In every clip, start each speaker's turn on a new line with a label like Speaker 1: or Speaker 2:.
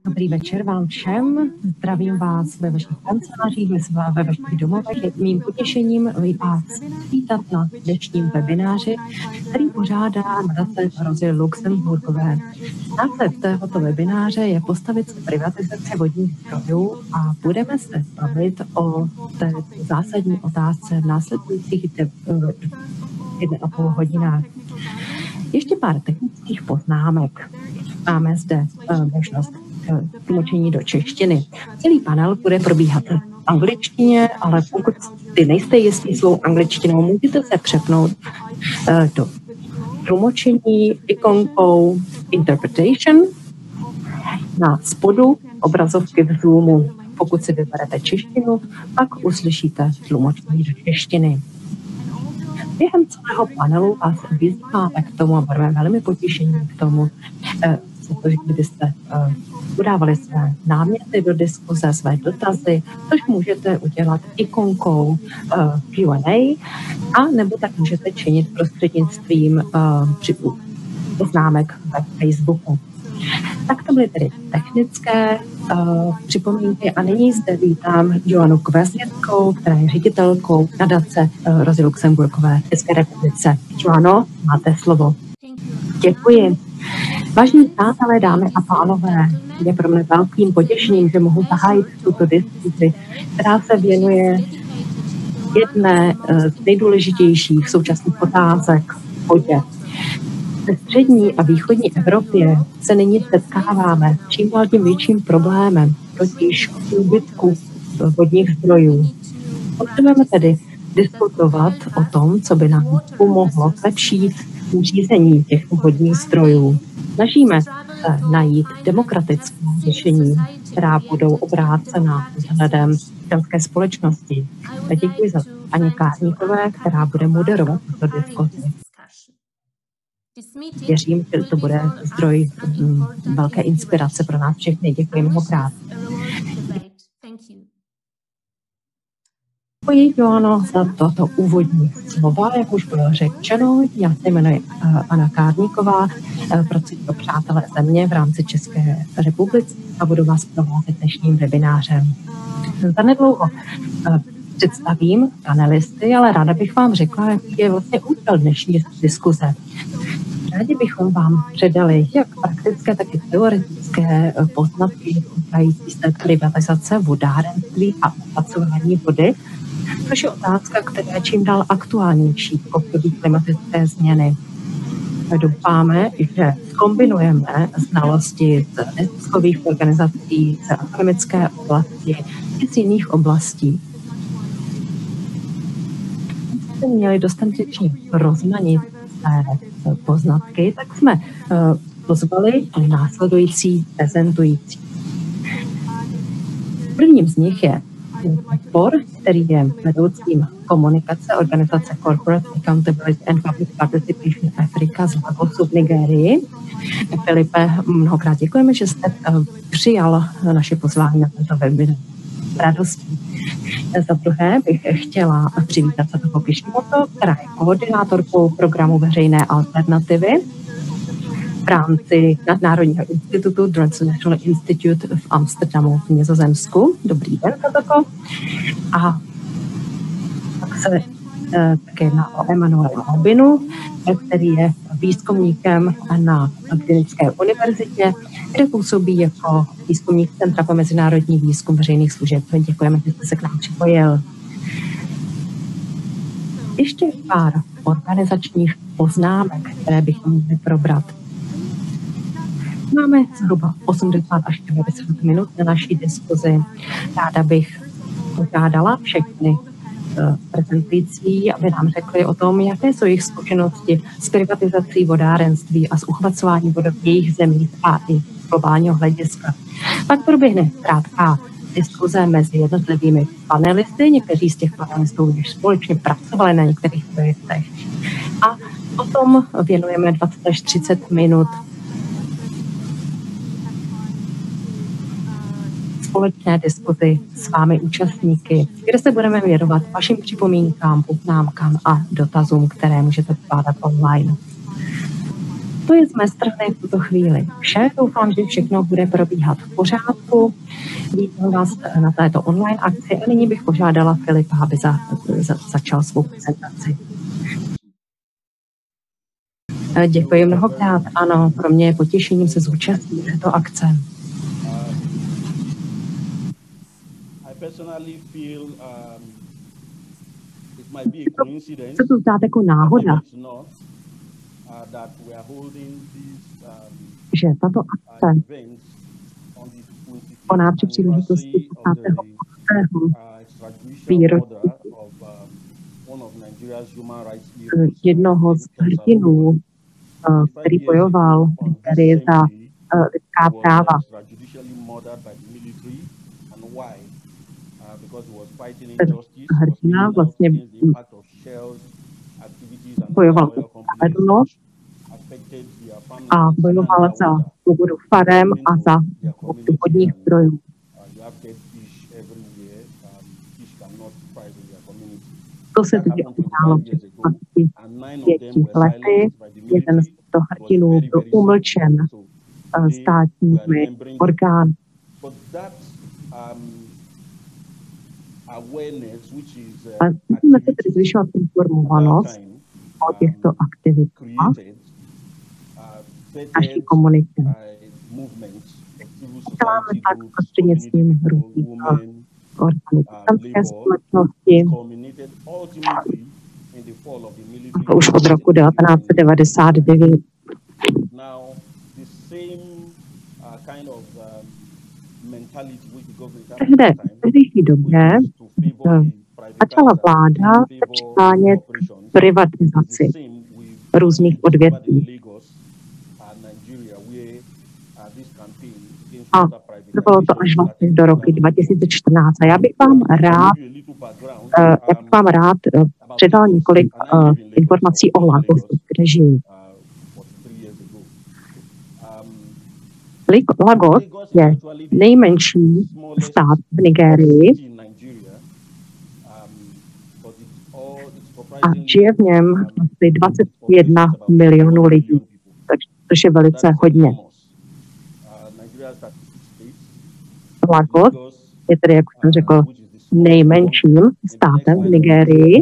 Speaker 1: Dobrý večer vám všem. Zdravím vás ve vašich kancelářích, ve vašich domovech. Je mým potěšením vás vítat na dnešním webináři, který pořádá nadace Rozy Luxemburgové. Název tohoto webináře je Postavit se privatizaci vodních zdrojů a budeme se bavit o té zásadní otázce v následujících 1,5 hodinách. Ještě pár technických poznámek. Máme zde možnost tlumočení do češtiny. Celý panel bude probíhat v angličtině, ale pokud ty nejste jistí svou angličtinou, můžete se přepnout do tlumočení ikonkou Interpretation na spodu obrazovky v Zoomu. Pokud si vyberete češtinu, pak uslyšíte tlumočení do češtiny. Během celého panelu vás vyzýváme k tomu a budeme velmi potěšení k tomu, kdybyste udávali své náměty do diskuze, své dotazy, což můžete udělat ikonkou Q&A, a nebo tak můžete činit prostřednictvím poznámek ve Facebooku. Tak to byly tedy technické připomínky a nyní zde vítám Joannu Kvasněckou, která je ředitelkou nadace Rozy Luxemburgové v České republice. Joanno, máte slovo. Děkuji. Vážení přátelé, dámy a pánové, je pro mě velkým potěšením, že mohu zahájit tuto diskuzi, která se věnuje jedné z nejdůležitějších současných otázek v vodě. Ve střední a východní Evropě se nyní setkáváme čím dál tím větším problémem, totiž úbytku vodních zdrojů. Potřebujeme tedy diskutovat o tom, co by nám pomohlo k lepší řízení těch vodních zdrojů. Snažíme se najít demokratické řešení, která budou obrácena vzhledem občanské společnosti. A děkuji za paní Kárníkové, která bude moderovat tuto diskuzi. Věřím, že to bude zdroj velké inspirace pro nás všechny. Děkuji mnohokrát. Děkuji, Joanno, za toto úvodní slova. Jak už bylo řečeno, já se jmenuji Anna Kárníková, pracuji pro Přátelé země v rámci České republiky a budu vás provázet dnešním webinářem. Zanedlouho představím panelisty, ale ráda bych vám řekla, jaký je vlastně účel dnešní diskuze. Rádi bychom vám předali jak praktické, tak i teoretické poznatky týkající se privatizace vodárenství a opatřování vody, což je otázka, která je čím dál aktuálnější v období klimatické změny. Doufáme, že kombinujeme znalosti z neziskových organizací, z akademické oblasti i z jiných oblastí. Jsme měli dostatečně rozmanité poznatky, tak jsme pozvali následující prezentující. Prvním z nich je Por, který je vedoucím komunikace organizace Corporate Accountability and Public Participation Africa z Lagosu v Nigérii. Filipe, mnohokrát děkujeme, že jste přijal naše pozvání na tento webinar. Radostí. Za druhé bych chtěla přivítat Satoko Kishimoto, která je koordinátorkou programu Veřejné alternativy v rámci Nadnárodního institutu Transnational Institute v Amsterdamu v Nizozemsku. Dobrý den, Satoko. A pak se také jedná o Emanuela Albinu, který je výzkumníkem na Klinické univerzitě, kde působí jako výzkumník Centra pro mezinárodní výzkum veřejných služeb. Děkujeme, že jste se k nám připojil. Ještě pár organizačních poznámek, které bychom měli probrat. Máme zhruba 80 až 90 minut na naší diskuzi. Ráda bych požádala všechny prezentující, aby nám řekli o tom, jaké jsou jejich zkušenosti s privatizací vodárenství a s uchvacováním vody v jejich zemích a i z globálního hlediska. Pak proběhne krátká diskuze mezi jednotlivými panelisty. Někteří z těch panelistů už společně pracovali na některých projektech. A potom věnujeme 20 až 30 minut společné diskuzi s vámi účastníky, kde se budeme věnovat vašim připomínkám, poznámkám a dotazům, které můžete pokládat online. To je z mé strany v tuto chvíli vše. Doufám, že všechno bude probíhat v pořádku. Vítám vás na této online akci a nyní bych požádala Filipa, aby začal svou prezentaci. Děkuji mnohokrát. Ano, pro mě je potěšením se zúčastnit této akce. Se to zdá jako náhoda, že tato akce koná při příležitosti 25. výročí jednoho z hrdinů, který bojoval tedy za lidská práva. Ten hrdina vlastně bojoval za spravedlnost a bojoval za svobodu farem a za vodních zdrojů. To se tedy událo před 25 lety. Jeden z těchto hrdinů byl umlčen státními orgány. A musíme se tedy zvyšovat informovanost o těchto aktivitách naší komunitě. Děláme tak prostřednictvím různých organizačské společnosti. Už od roku 1999. V tehdejší době začala vláda se přiklánět k privatizaci různých odvětví. A trvalo to až vlastně do roku 2014. A já bych vám rád předal několik informací o Lagosu, kde žijí. Lagos je nejmenší stát v Nigérii a žije v něm asi 21 milionů lidí, což je velice hodně. Lagos je tedy, jak jsem řekl, nejmenším státem v Nigérii.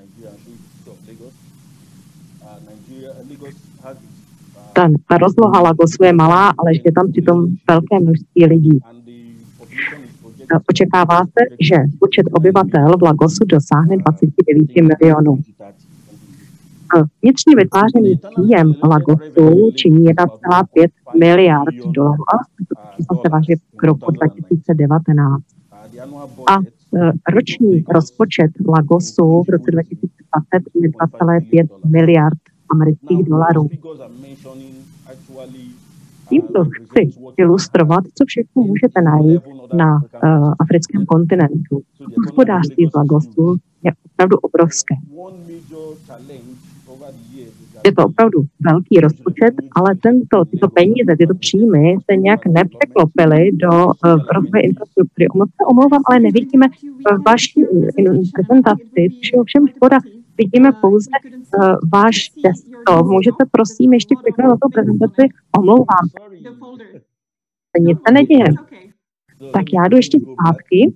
Speaker 1: Ta rozloha Lagosu je malá, ale je tam přitom velké množství lidí. Očekává se, že počet obyvatel v Lagosu dosáhne 29 milionů. Vnitřní vytvářený příjem Lagosu činí 1,5 miliard dolarů, ale to se váží k roku 2019. A roční rozpočet Lagosu v roce 2020 je 2,5 miliard amerických dolarů. Tímto chci ilustrovat, co všechno můžete najít na africkém kontinentu. Hospodářství z Lagosu je opravdu obrovské. Je to opravdu velký rozpočet, ale tyto peníze, tyto příjmy se nějak nepřeklopily do rozvoje infrastruktury. Omlouvám, ale nevidíme vaši prezentaci, což je ovšem škoda. Vidíme pouze váš desktop. Můžete prosím ještě kliknout na tu prezentaci? Omlouvám. Nic se neděje. Tak já jdu ještě zpátky.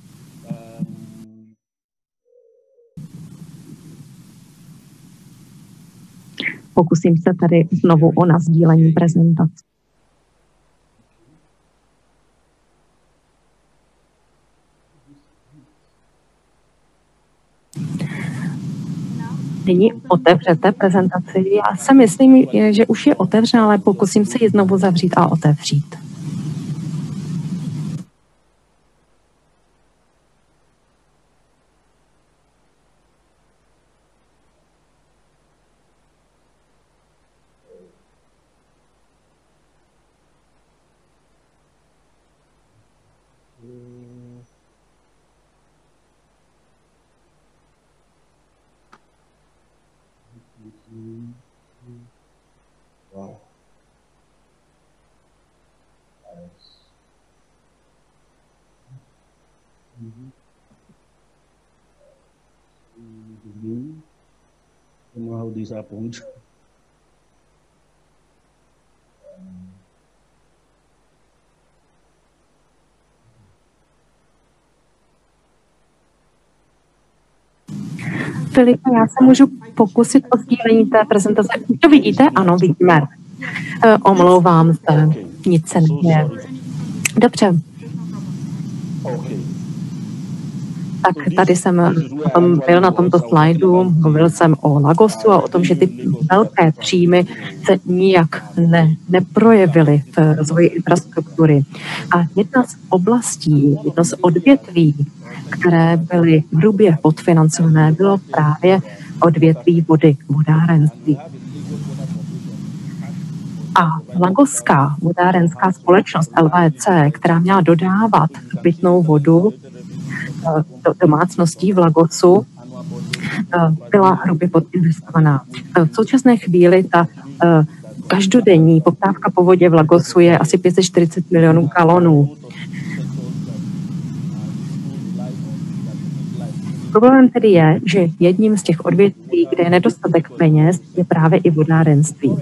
Speaker 1: Pokusím se tady znovu o nasdílení prezentace. Nyní otevřete prezentaci. Já si myslím, že už je otevřená, ale pokusím se ji znovu zavřít a otevřít.
Speaker 2: Wow. Don't know how this happened.
Speaker 1: Filipe, já se můžu pokusit o sdílení té prezentace. To vidíte? Ano, vidíme. Omlouvám se, nic se neděje. Dobře. Tak tady jsem byl na tomto slajdu, mluvil jsem o Lagosu a o tom, že ty velké příjmy se nijak neprojevily v rozvoji infrastruktury. A jedna z oblastí, jedno z odvětví, které byly hrubě podfinancované, bylo právě odvětví vody, vodárenství. A Lagoská vodárenská společnost LVC, která měla dodávat pitnou vodu do domácností v Lagosu, byla hrubě podinvestovaná. V současné chvíli ta každodenní poptávka po vodě v Lagosu je asi 540 milionů galonů. Problém tedy je, že jedním z těch odvětví, kde je nedostatek peněz, je právě i vodárenství.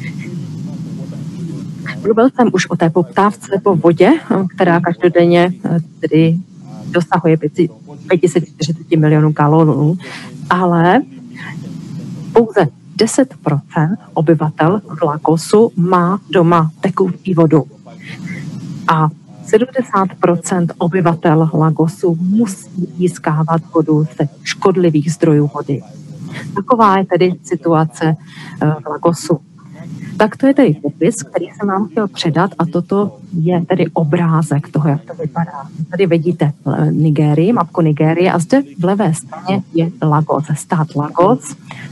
Speaker 1: Mluvil jsem už o té poptávce po vodě, která každodenně tedy dosahuje 540 milionů galonů, ale pouze 10% obyvatel v Lagosu má doma tekutý vodu. A 70% obyvatel Lagosu musí získávat vodu ze škodlivých zdrojů vody. Taková je tedy situace v Lagosu. Tak to je tedy popis, který jsem vám chtěl předat a toto je tedy obrázek toho, jak to vypadá. Tady vidíte Nigérii, mapku Nigérie a zde v levé straně je Lagos, stát Lagos.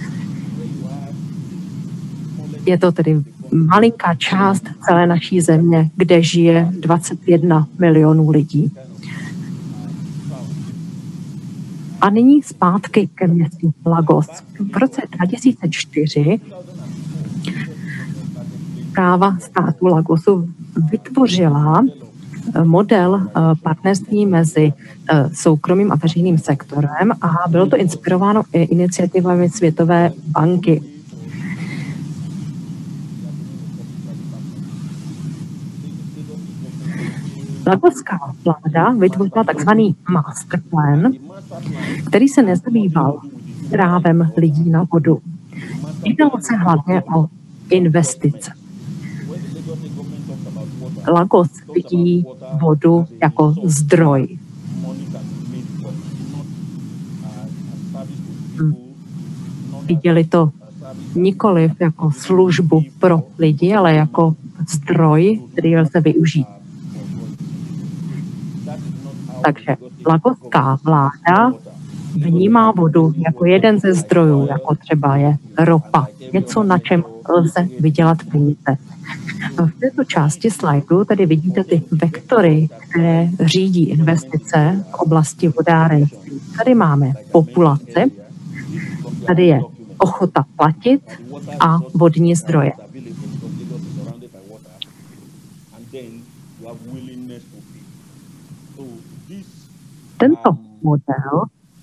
Speaker 1: Je to tedy malinká část celé naší země, kde žije 21 milionů lidí. A nyní zpátky ke městu Lagos. V roce 2004 správa státu Lagosu vytvořila model partnerství mezi soukromým a veřejným sektorem a bylo to inspirováno iniciativami Světové banky. Lagoská vláda vytvořila takzvaný masterplan, který se nezabýval právem lidí na vodu. Jednalo se hlavně o investice. Lagos vidí vodu jako zdroj. Viděli to nikoliv jako službu pro lidi, ale jako zdroj, který lze využít. Takže lagoská vláda vnímá vodu jako jeden ze zdrojů, jako třeba je ropa. Něco, na čem lze vydělat peníze. V této části slajdu tady vidíte ty vektory, které řídí investice v oblasti vodárenství. Tady máme populaci, tady je ochota platit a vodní zdroje. Tento model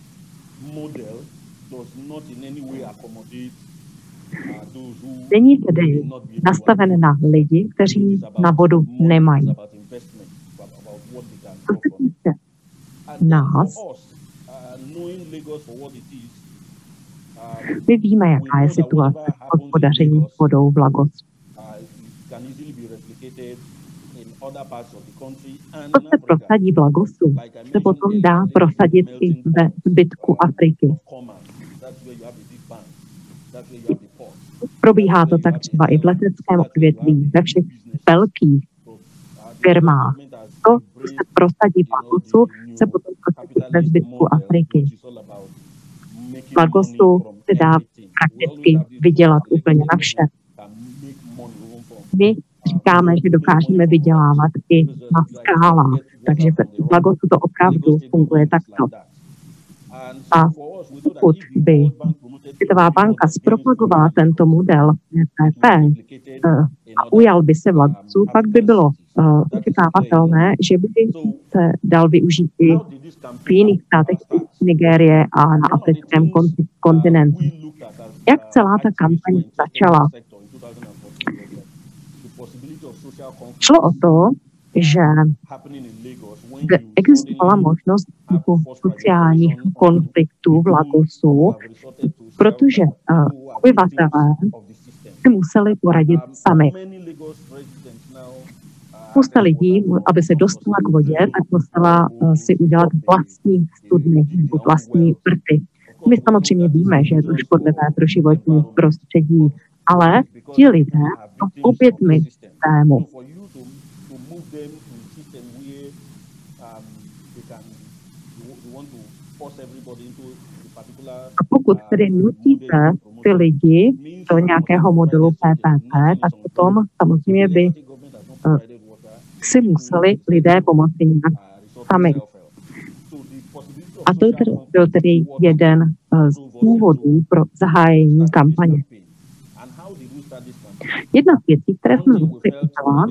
Speaker 1: není tedy nastaven na lidi, kteří na vodu nemají. Co se týče nás, my víme, jaká je situace s hospodařením s vodou v Lagosu. Co se prosadí v Lagosu, se potom dá prosadit i ve zbytku Afriky. Probíhá to tak třeba i v leteckém odvětví, ve všech velkých firmách. To, co se prosadí v Lagosu, se potom prosadí ve zbytku Afriky. V Lagosu se dá prakticky vydělat úplně na vše. My říkáme, že dokážeme vydělávat i na skálách, takže v Lagosu to opravdu funguje takto. A pokud by Světová banka zpropagovala tento model EPP a ujal by se v Lagosu, pak by bylo očekávatelné, že by se dal využít i v jiných státech Nigérie a na africkém kontinentu. Jak celá ta kampaň začala? Šlo o to, že existovala možnost sociálních konfliktů v Lagosu, protože obyvatelé si museli poradit sami. Spousta lidí, aby se dostala k vodě, tak musela si udělat vlastní studny nebo vlastní vrty. My samozřejmě víme, že je to škodlivé pro životní prostředí, ale ti lidé jsou obětmi systému. A pokud tedy nutíte ty lidi do nějakého modelu PPP, tak potom samozřejmě by si museli lidé pomoci nějak sami. A to byl tedy jeden z důvodů pro zahájení kampaně. Jedna z věcí, které jsme museli udělat,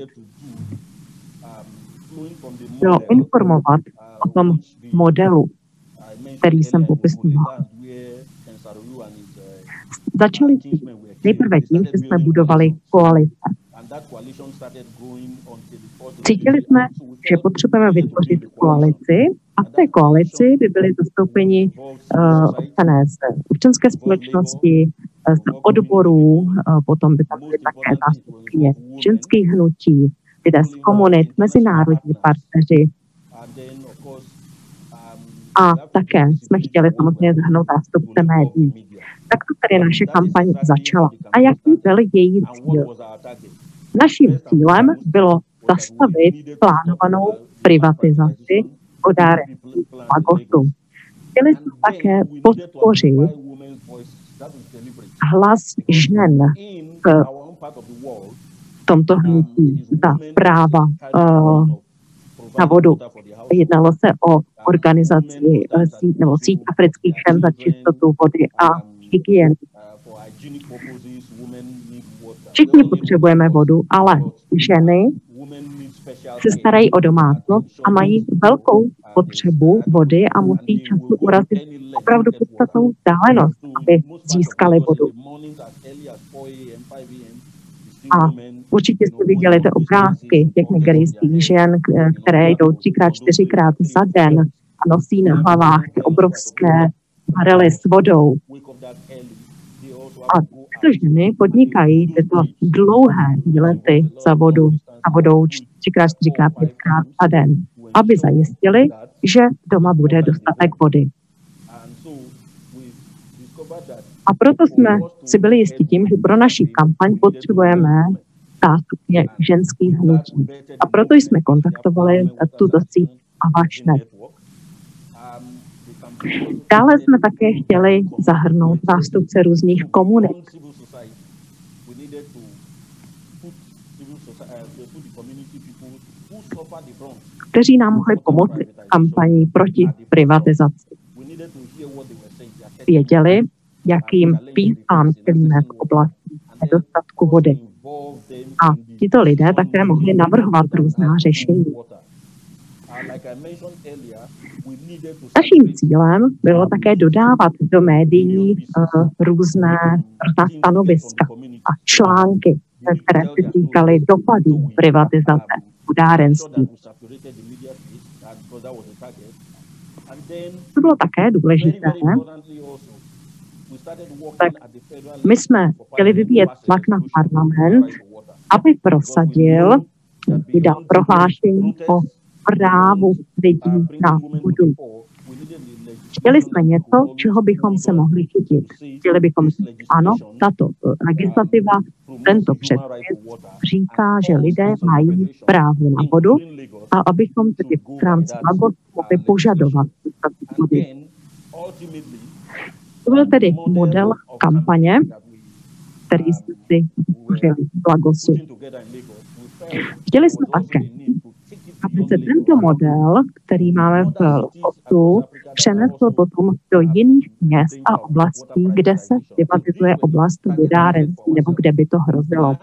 Speaker 1: bylo informovat o tom modelu, který jsem popisoval. Začali jsme nejprve tím, že jsme budovali koalice. Cítili jsme, že potřebujeme vytvořit koalici a v té koalici by byli zastoupeni občané z občanské společnosti, z odborů, potom by tam byly také zástupkyně ženských hnutí, lidé z komunit, mezinárodní partneři. A také jsme chtěli samozřejmě zahrnout zástupce médií. Tak to tedy naše kampaň začala. A jaký byl její cíl? Naším cílem bylo zastavit plánovanou privatizaci vodárenství v Lagosu. Chtěli jsme také podpořit hlas žen v tomto hnutí za práva na vodu. Jednalo se o organizaci nebo síť afrických žen za čistotu vody a hygienu. Všichni potřebujeme vodu, ale ženy se starají o domácnost a mají velkou potřebu vody a musí často urazit opravdu podstatnou vzdálenost, aby získali vodu. A určitě jste viděli ty obrázky těch nigerijských žen, které jdou 3x, 4x za den a nosí na hlavách ty obrovské barely s vodou. A tyto ženy podnikají tyto dlouhé výlety za vodou 3x, 4x, 5x za den, aby zajistili, že doma bude dostatek vody. A proto jsme si byli jistí tím, že pro naši kampaň potřebujeme zástupně ženských hnutí. A proto jsme kontaktovali tuto síť Avašnet. Dále jsme také chtěli zahrnout zástupce různých komunit. Kteří nám mohli pomoci v kampani proti privatizaci. Věděli, jakým výzvám čelíme v oblasti nedostatku vody. A tito lidé také mohli navrhovat různá řešení. Naším cílem bylo také dodávat do médií různá stanoviska a články, které se týkaly dopadů privatizace vodárenství. To bylo také důležité, tak my jsme chtěli vyvíjet tlak na parlament, aby prosadil, vydal prohlášení o právu lidí na vodu. Chtěli jsme něco, čeho bychom se mohli chytit. Chtěli bychom říct, ano, tato legislativa, tento předpis říká, že lidé mají právo na vodu a abychom tedy v rámci Lagosu mohli požadovat vody. To byl tedy model kampaně, který jsme si vytvořili v Lagosu. Chtěli jsme také, aby se tento model, který máme v Lagosu, přenesl potom do jiných měst a oblastí, kde se privatizuje oblast vodárenství nebo kde by to hrozilo.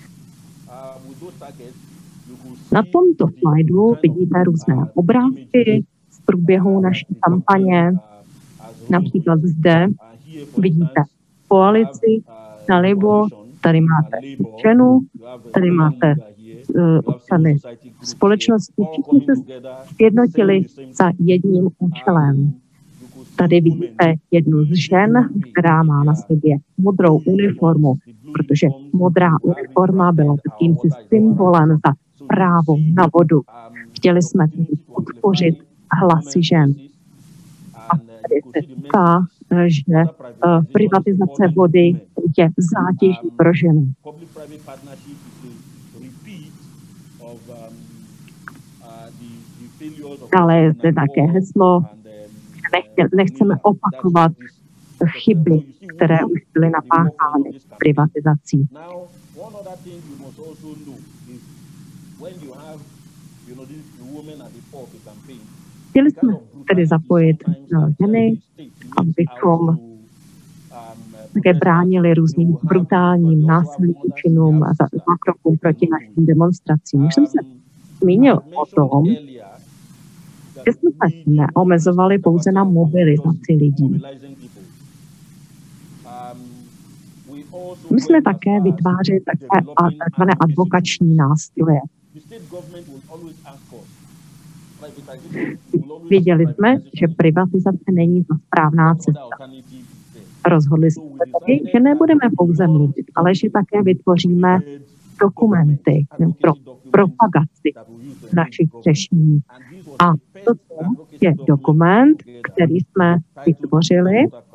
Speaker 1: Na tomto slajdu vidíte různé obrázky z průběhu naší kampaně. Například zde vidíte koalici nalivo, tady máte ženu, tady máte občany společnosti, všichni se sjednotili za jedním účelem. Tady vidíte jednu z žen, která má na sobě modrou uniformu, protože modrá uniforma byla jakýmsi symbolem za právo na vodu. Chtěli jsme podpořit hlasy žen. A tady se říká, že privatizace vody je zátěží pro ženy. Ale je zde také heslo, nechceme opakovat chyby, které už byly napáchány privatizací. Chtěli jsme tedy zapojit ženy, abychom také bránili různým brutálním násilným činům a zákrokům proti našim demonstracím. Už jsem se zmínil o tom, že jsme se neomezovali pouze na mobilizaci lidí. My jsme také vytvářeli takzvané advokační nástroje. Věděli jsme, že privatizace není ta správná cesta. Rozhodli jsme tedy, že nebudeme pouze mluvit, ale že také vytvoříme dokumenty pro propagaci našich řešení. A toto je dokument, který jsme vytvořili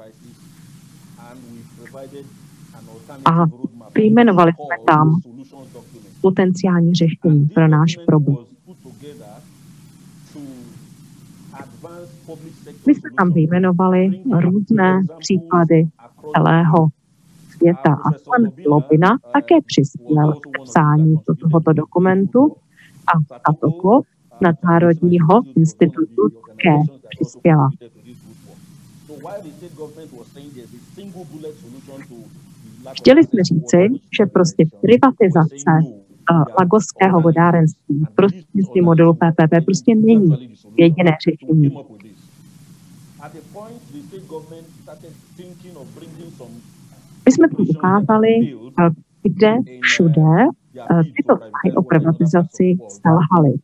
Speaker 1: a vyjmenovali jsme tam potenciální řešení pro náš problém. My jsme tam vyjmenovali různé příklady celého světa a pan Lobina také přispěl k psání tohoto dokumentu a Satoko Nadnárodního institutu také přispěla. Chtěli jsme říci, že prostě privatizace lagoského vodárenství prostřednictvím modelu PPP prostě není jediné řešení. My jsme to ukázali, kde všude tyto snahy o privatizaci selhaly.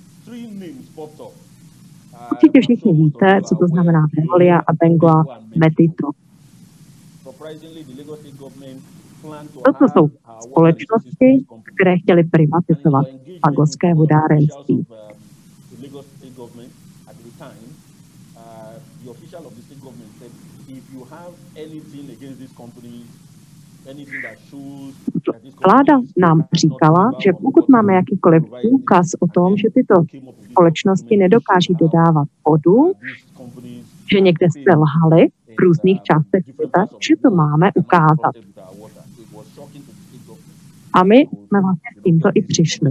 Speaker 1: Určitě všichni víte, co to znamená Veolia a Bengua Metito. Toto jsou společnosti, které chtěly privatizovat lagoské vodárenství. Vláda nám říkala, že pokud máme jakýkoliv důkaz o tom, že tyto společnosti nedokáží dodávat vodu, že někde selhaly v různých částech světa, že to máme ukázat. A my jsme vlastně s tímto i přišli.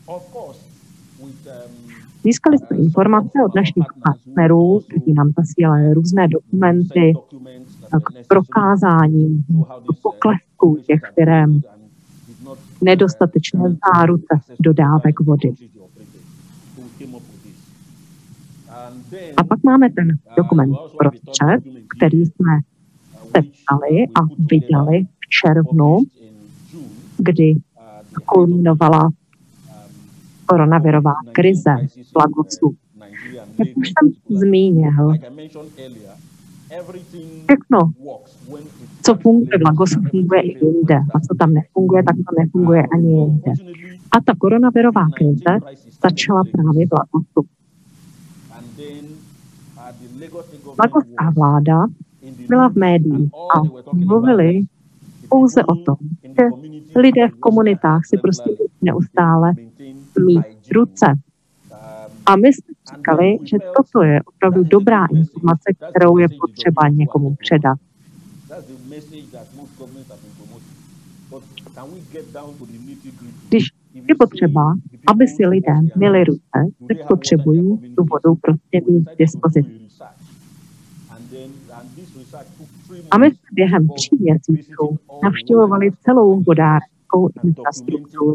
Speaker 1: Získali jsme informace od našich partnerů, kteří nám zasílali různé dokumenty k prokázání poklesu těch firem, nedostatečné záruce dodávek vody. A pak máme ten dokument prostřed, který jsme sepsali a vydali v červnu, kdy kulminovala koronavirová krize v Lagosu. Jak už jsem zmínil, všechno, co funguje v Lagosu, funguje i jinde. A co tam nefunguje, tak to nefunguje ani jinde. A ta koronavirová krize začala právě v Lagosu. Lagoská vláda byla v médiích a mluvili pouze o tom, že lidé v komunitách si prostě neustále mít ruce. A my jsme říkali, že toto je opravdu dobrá informace, kterou je potřeba někomu předat. Když je potřeba, aby si lidé měli ruce, tak potřebují tu vodu prostě mít k dispozici. A my jsme během 3 měsíců navštěvovali celou vodárenskou infrastrukturu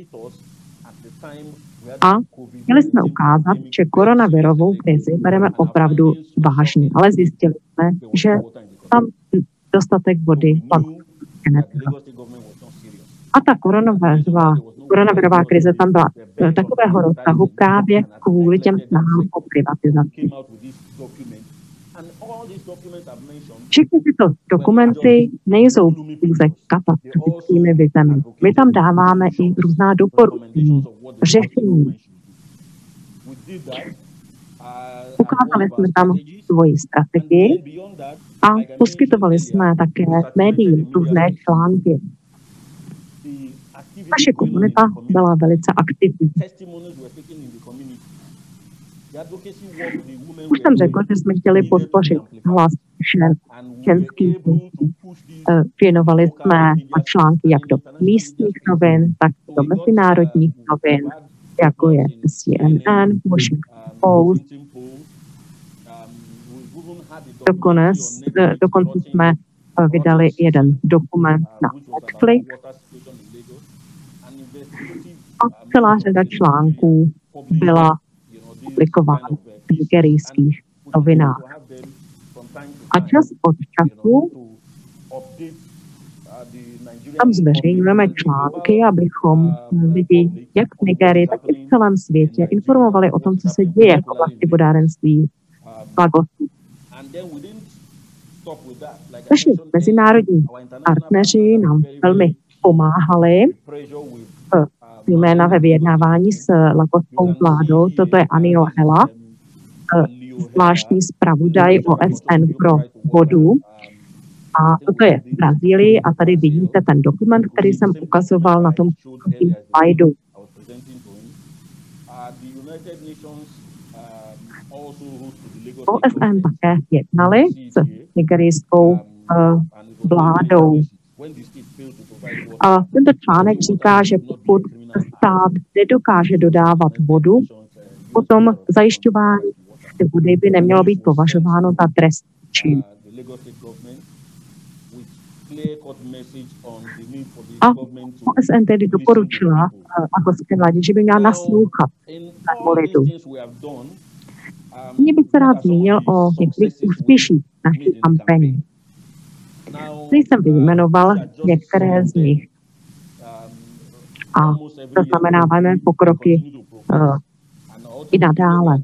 Speaker 1: a chtěli jsme ukázat, že koronavirovou krizi bereme opravdu vážně, ale zjistili jsme, že tam dostatek vody nebyl. A ta koronavirová koronavirová krize tam byla takového rozsahu právě kvůli těm snahám o privatizaci. Všechny tyto dokumenty nejsou pouze katastrofickými vizemi. My tam dáváme i různá doporučení, řešení. Ukázali jsme tam svoji strategii a poskytovali jsme také médiím různé články. Naše komunita byla velice aktivní. Už jsem řekl, že jsme chtěli podpořit hlas ženských hnutí. Věnovali jsme články jak do místních novin, tak do mezinárodních novin, jako je CNN, Washington Post. Dokonce jsme vydali jeden dokument na Netflix a celá řada článků byla publikována v nigerijských novinách. A čas od času tam zveřejňujeme články, abychom lidi jak v Nigerii, tak i v celém světě informovali o tom, co se děje v oblasti vodárenství v Lagosu. Naši mezinárodní partneři nám velmi pomáhali, jména ve vyjednávání s lagoskou vládou. Toto je Anio Hela, zvláštní zpravodaj OSN pro vodu. A toto je v Brazílii a tady vidíte ten dokument, který jsem ukazoval na tom slajdu. OSN také jednali s nigerijskou vládou. A tento článek říká, že pokud stát nedokáže dodávat vodu, potom zajišťování vody by nemělo být považováno za trestný čin. A OSN tedy doporučila lagoské vládě, že by měla naslouchat svému lidu. Mě bych se rád zmínil o některých úspěších naší kampaně. Jsem vyjmenoval některé z nich. A zaznamenáváme pokroky i nadále.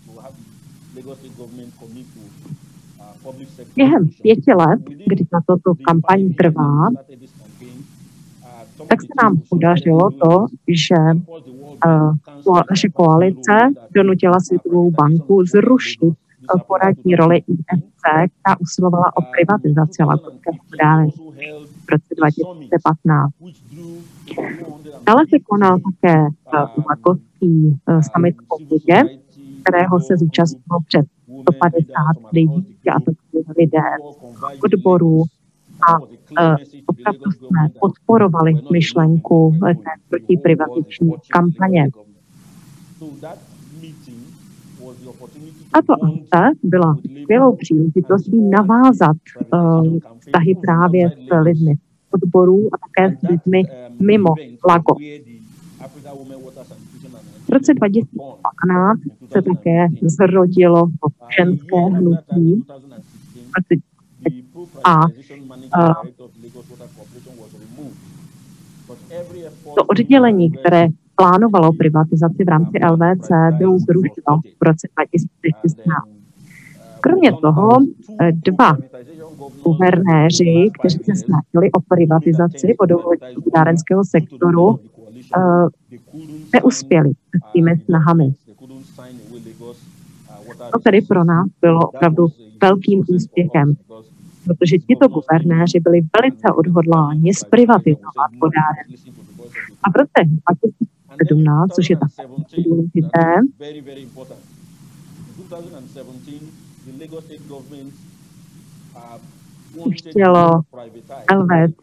Speaker 1: Během 5 let, kdy tato kampaň trvá, tak se nám podařilo to, že naše koalice donutila Světovou banku zrušit poradní roli IFC, která usilovala o privatizaci lagoské vodárenství v roce 2015. Dále se konal také lagoský summit o vodě, kterého se zúčastnilo přes 150 lidí, a to lidé odborů. A opravdu jsme podporovali myšlenku té protiprivatizační kampaně. Tato akce byla skvělou příležitostí navázat vztahy právě s lidmi odborů a také s lidmi mimo Lagos. V roce 2015 se také zrodilo ženské hnutí a to oddělení, které plánovalo privatizaci v rámci LVC, bylo zrušeno v roce 2016. Kromě toho 2 guvernéři, kteří se snažili o privatizaci vodárenského sektoru, neuspěli s těmi snahami. To tedy pro nás bylo opravdu velkým úspěchem, protože tito guvernéři byli velice odhodláni zprivatizovat vodárenství. A v roce 2017, což je také důležité, chtělo LVC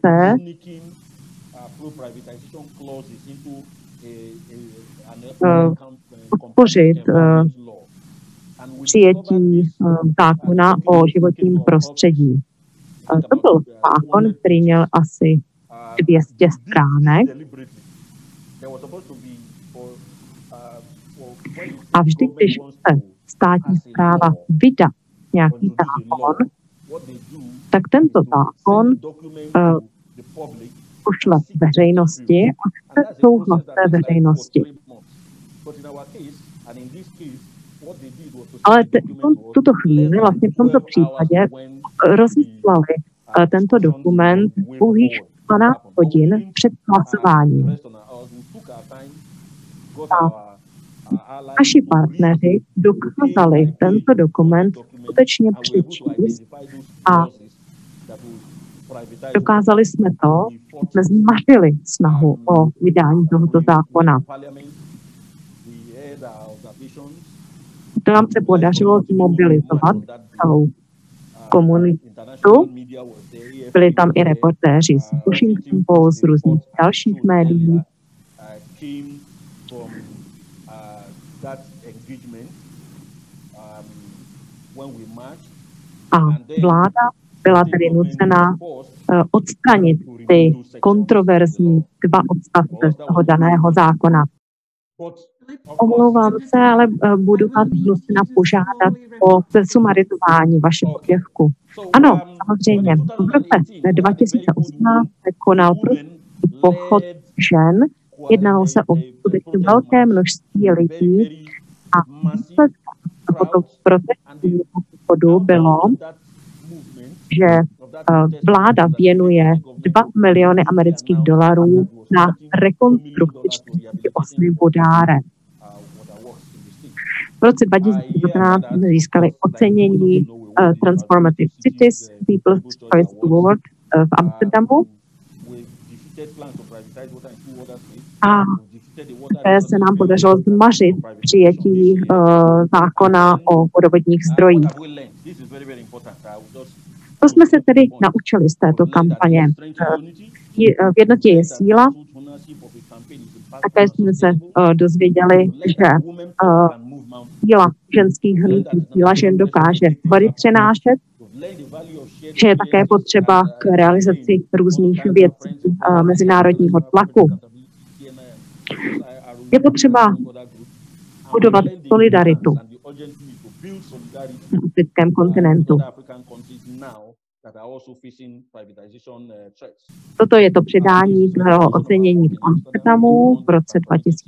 Speaker 1: podpořit přijetí zákona o životním prostředí. To byl zákon, který měl asi 200 stránek. A vždy, když se státní správa vydá nějaký zákon, tak tento zákon pošle veřejnosti a chce souhlas té veřejnosti. Ale v tuto chvíli, vlastně v tomto případě, rozeslali tento dokument pouhých 12 hodin před hlasováním. A naši partneři dokázali tento dokument skutečně přečíst a dokázali jsme to, že jsme zmařili snahu o vydání tohoto zákona. To nám se podařilo zmobilizovat celou komunitu. Byli tam i reportéři z Washington Post, z různých dalších médií. A vláda byla tedy nucena odstranit ty kontroverzní 2 odstavce z toho daného zákona. Omlouvám se, ale budu vás nucena požádat o zesumarizování vašeho příspěvku. Ano, samozřejmě. V roce 2018 se konal pochod žen. Jednalo se o skutečně velké množství lidí a výsledkem tohoto protestního pochodu bylo, že vláda věnuje $2 miliony amerických dolarů na rekonstrukci 48 vodáren. V roce 2019 jsme získali ocenění Transformative Cities People's Choice Award v Amsterdamu a také se nám podařilo zmařit přijetí zákona o vodovodních zdrojích. To jsme se tedy naučili z této kampaně. V jednotě je síla. Také jsme se dozvěděli, že síla ženských hnutí, síla žen dokáže vody přenášet, že je také potřeba k realizaci různých věcí mezinárodního tlaku. Je potřeba budovat solidaritu na africkém kontinentu. Toto je to předání toho ocenění v Amsterdamu v roce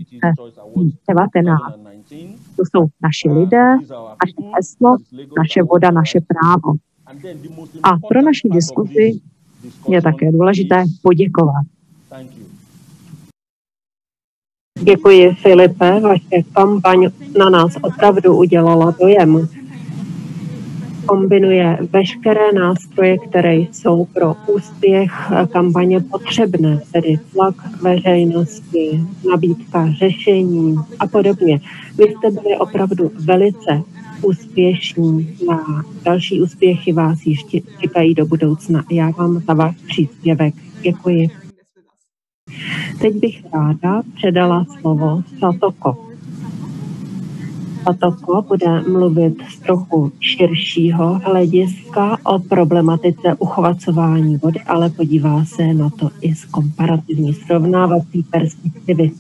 Speaker 1: 2019. To jsou naši lidé, naše heslo, naše voda, naše právo. A pro naši diskuzi je také důležité poděkovat. Děkuji, Filipe. Vaše kampaň na nás opravdu udělala dojem. Kombinuje veškeré nástroje, které jsou pro úspěch kampaně potřebné, tedy tlak veřejnosti, nabídka řešení a podobně. Vy jste byli opravdu velice úspěšní a další úspěchy vás ještě čekají do budoucna. Já vám za váš příspěvek děkuji. Teď bych ráda předala slovo Satoko. Satoko bude mluvit z trochu širšího hlediska o problematice uchovacování vody, ale podívá se na to i z komparativní srovnávací perspektivy.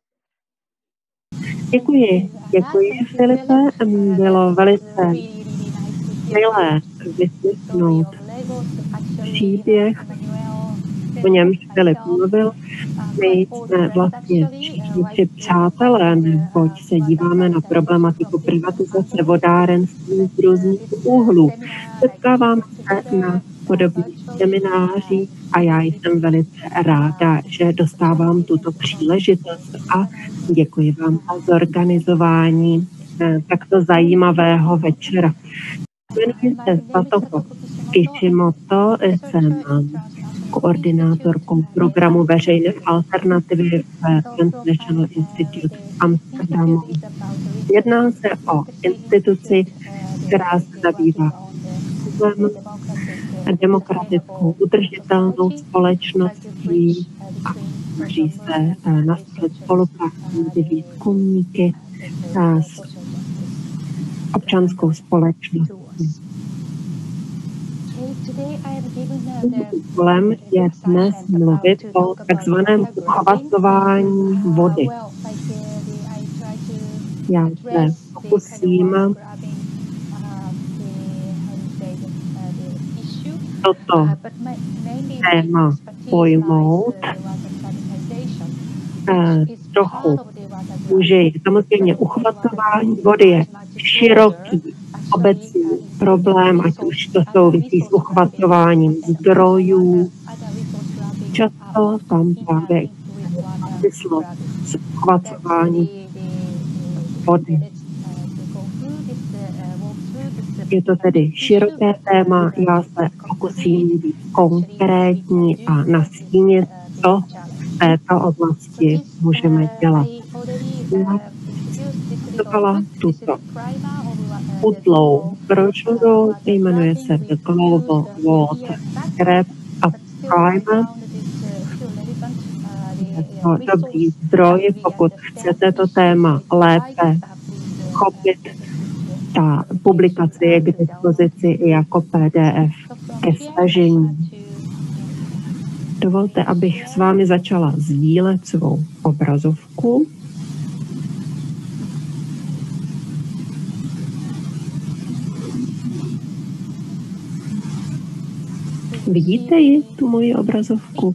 Speaker 1: Děkuji, Filipe. Bylo velice milé vyslechnout příběh, o němž Filip mluvil. My jsme vlastně všichni 3 přátelé, neboť se díváme na problematiku privatizace vodárenství z různých úhlů. Setkáváme se na podobných seminářích a já jsem velice ráda, že dostávám tuto příležitost a děkuji vám za zorganizování takto zajímavého večera. Jmenuji se Satoko Kishimoto, jsem koordinátorkou programu veřejné alternativy v Transnational Institute v Amsterdamu. Jedná se o instituci, která se zabývá demokratickou udržitelnou společností a snaží se nastavit spolupráci mezi výzkumníky s občanskou společností. Úkolem je dnes mluvit o takzvaném uchovacování vody. Já se pokusím toto téma pojmout trochu může. Samozřejmě uchvacování vody je široký obecný problém, ať už to souvisí s uchvacováním zdrojů. Často tam právě myslo s uchvacováním vody. Je to tedy široké téma, já se pokusím být konkrétní a nastínit, co v této oblasti můžeme dělat. Já studovala tuto útlou brožuru, jmenuje se The Global Water Gap a Primer. Je to dobrý zdroj, pokud chcete to téma lépe chopit. Ta publikace je k dispozici i jako PDF ke stažení. Dovolte, abych s vámi začala sdílet svou obrazovku. Vidíte ji, tu moji obrazovku?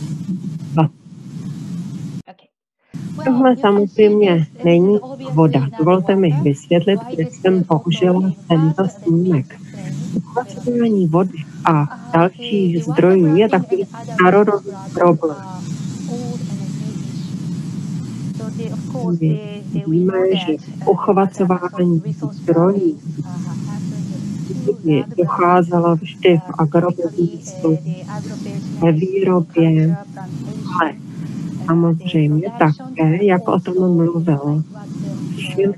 Speaker 1: Tohle samozřejmě není voda. Dovolte mi vysvětlit, kde jsem použila tento snímek. Uchvacování vody a dalších zdrojů je takový národový problém. My víme, že uchvacování zdrojů docházelo vždy v agrobiznesu, ve výrobě, ale samozřejmě také, jak o tom mluvil Filip,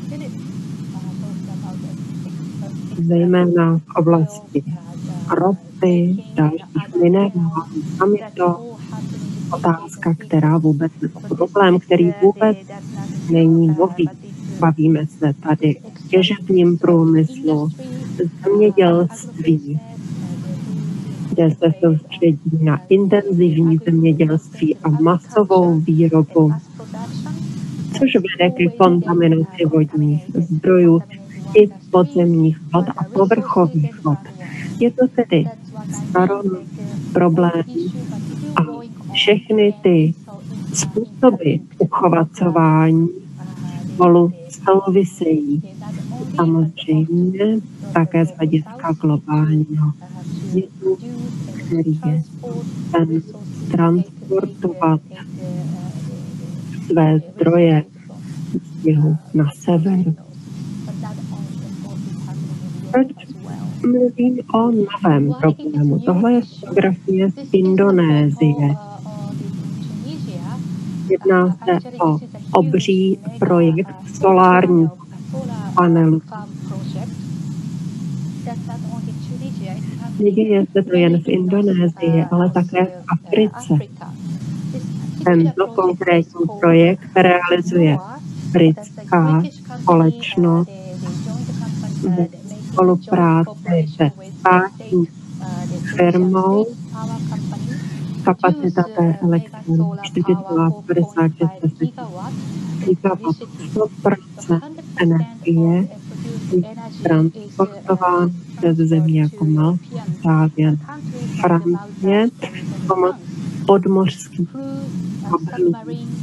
Speaker 1: zejména v oblasti ropy, dalších minerálů. Tam je to otázka, která vůbec není problém, který vůbec není nový. Bavíme se tady o těžebním průmyslu, zemědělství, kde se soustředí na intenzivní zemědělství a masovou výrobu, což vede ke kontaminaci vodních zdrojů i podzemních vod a povrchových vod. Je to tedy starodobý problém a všechny ty způsoby uchovacování spolu souvisejí. Samozřejmě také z hlediska globálního světu, který je ten transportovat své zdroje z jihu na sever. Proč mluvím o novém problému? Tohle je fotografie z Indonésie. Jedná se o obří projekt solárních panelů. Neděje se to jen v Indonésii, ale také v Africe. Tento konkrétní projekt realizuje britská společnost ve spolupráci se státní firmou. Kapacita té elektrárny 4,56 gigawatt, 100% energie je transportován přes země jako Malta, Itálie, Francie, pomocí podmořských kabelů.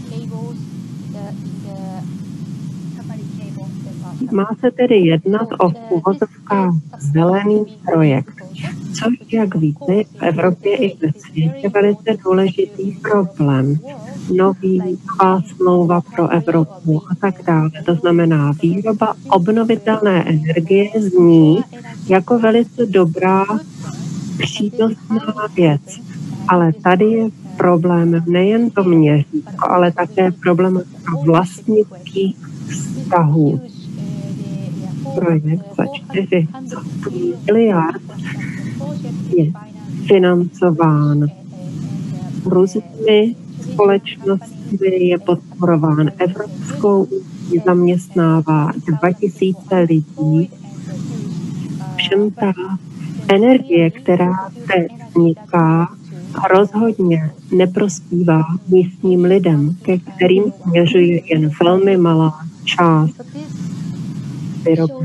Speaker 1: Má se tedy jednat o uvozovkách zelený projekt, což, jak víte, v Evropě i ve světě je velice důležitý problém. Nová smlouva pro Evropu a tak dále. To znamená, výroba obnovitelné energie zní jako velice dobrá, přínosná věc. Ale tady je problém nejen to měřítko, ale také problematika vlastnických vztahů. Projekt za 4 miliard je financován různými společnostmi, je podporován Evropskou unii, zaměstnává 2000 lidí. Všem ta energie, která se vzniká, rozhodně neprospívá místním lidem, ke kterým směřuje jen velmi malá část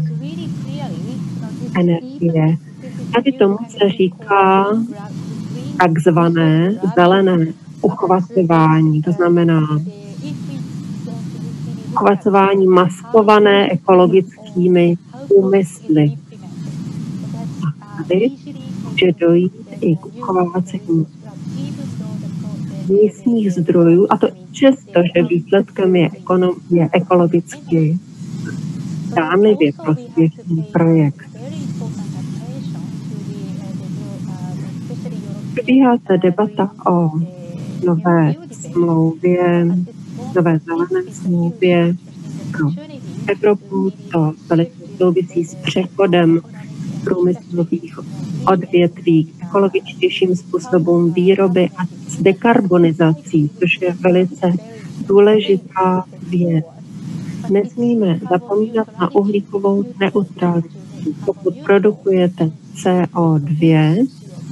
Speaker 1: vyrobené energie. Tady tomu se říká takzvané zelené uchvacování, to znamená uchvacování maskované ekologickými úmysly. A tady může dojít i k uchvácení místních zdrojů, a to přesto, že výsledkem je ekologicky zdánlivě prospěšný projekt. Probíhá se debata o nové smlouvě, nové zelené smlouvě pro Evropu. To velice souvisí s přechodem průmyslových odvětví k ekologičtějším způsobům výroby a s dekarbonizací, což je velice důležitá věc. Nesmíme zapomínat na uhlíkovou neutralitu. Pokud produkujete CO2,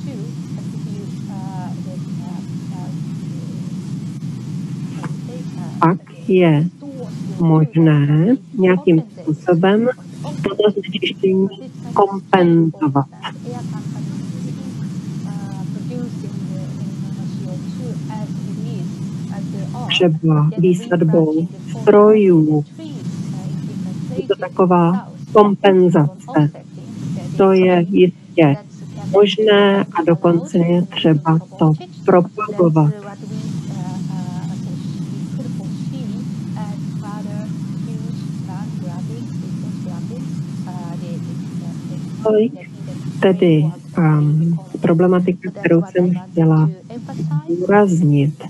Speaker 1: pak je možné nějakým způsobem toto znečištění kompenzovat. Třeba výsadbou strojů. Je to taková kompenzace. To je jistě možné a dokonce je třeba to propagovat. Tolik tedy problematika, kterou jsem chtěla zdůraznit.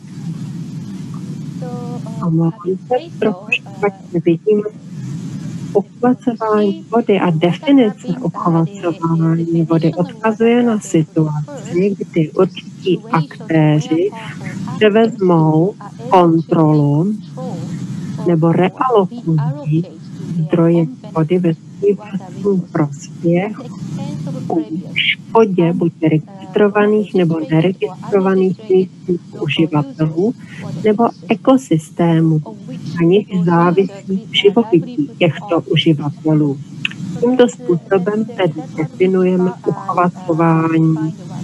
Speaker 1: A mám se trochu špatně vidím uchvacování vody a definice uchvacování vody odkazuje na situaci, kdy určití aktéři převezmou kontrolu nebo realokují zdroje vody ve svůj vlastní prospěch u škodě buď registrovaných nebo neregistrovaných místních uživatelů nebo ekosystému, na nich závisí živobytí těchto uživatelů. Tímto způsobem tedy definujeme uchvacování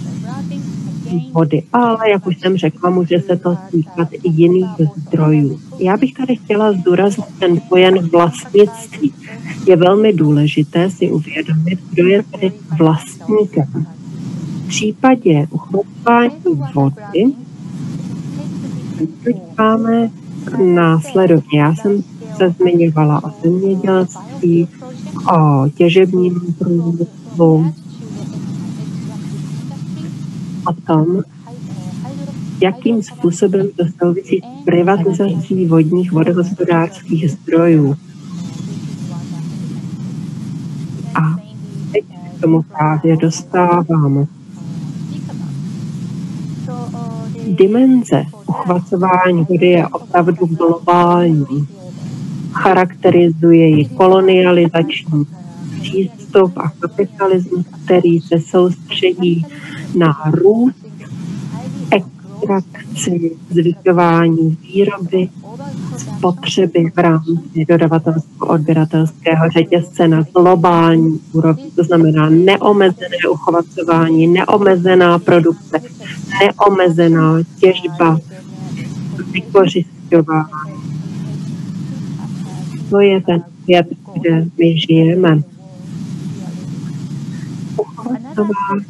Speaker 1: vody, ale jak už jsem řekla, může se to týkat i jiných zdrojů. Já bych tady chtěla zdůraznit ten pojem vlastnictví. Je velmi důležité si uvědomit, kdo je tedy vlastníkem. V případě uchvacování vody máme následovně. Já jsem se zmiňovala o zemědělství, o těžebním průmyslu, o tom, jakým způsobem to souvisí s privatizací vodních vodohospodářských zdrojů. A teď k tomu právě dostávám. Dimenze uchvacování vody je opravdu globální. Charakterizuje ji kolonializační přístup a kapitalismus, který se soustředí na růst, extrakci, zvyšování výroby, spotřeby v rámci dodavatelsko-odběratelského řetězce na globální úrovni. To znamená neomezené uchvacování, neomezená produkce, neomezená těžba, vykořisťování. To je ten svět, kde my žijeme. Uchvacování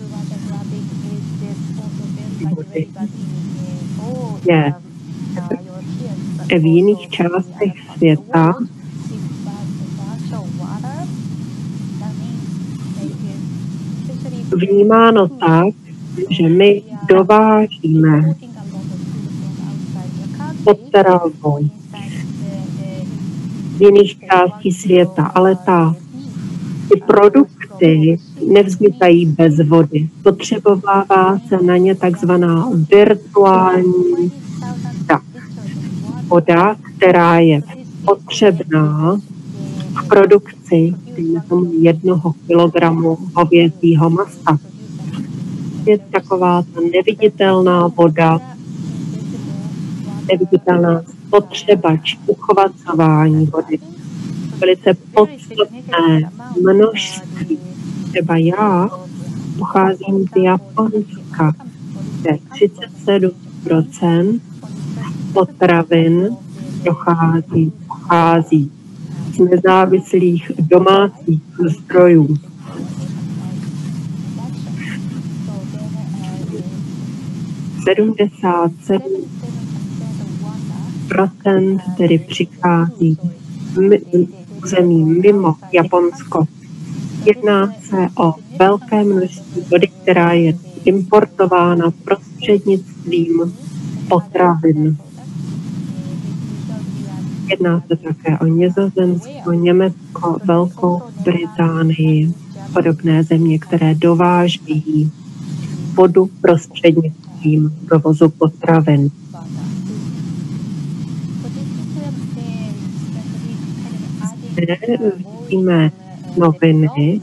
Speaker 1: vody je v jiných částech světa vnímáno tak, že my dovážíme potravu v jiných částí světa, ale ty produkty nevznikají bez vody. Potřebovává se na ně takzvaná virtuální voda, která je potřebná k produkci 1 kilogramu hovězího masa. Je taková ta neviditelná voda, neviditelná spotřebač, uchvacování vody. Velice podstatné množství. Třeba já pocházím z Japonska
Speaker 2: kde 37% potravin pochází z nezávislých domácích zdrojů. 77% tedy přichází území mimo Japonsko. Jedná se o velké množství vody, která je importována prostřednictvím potravin. Jedná se také o Nizozemsko, Německo, Velkou Británii, podobné země, které dovážejí vodu prostřednictvím dovozu potravin. Zde vidíme noviny.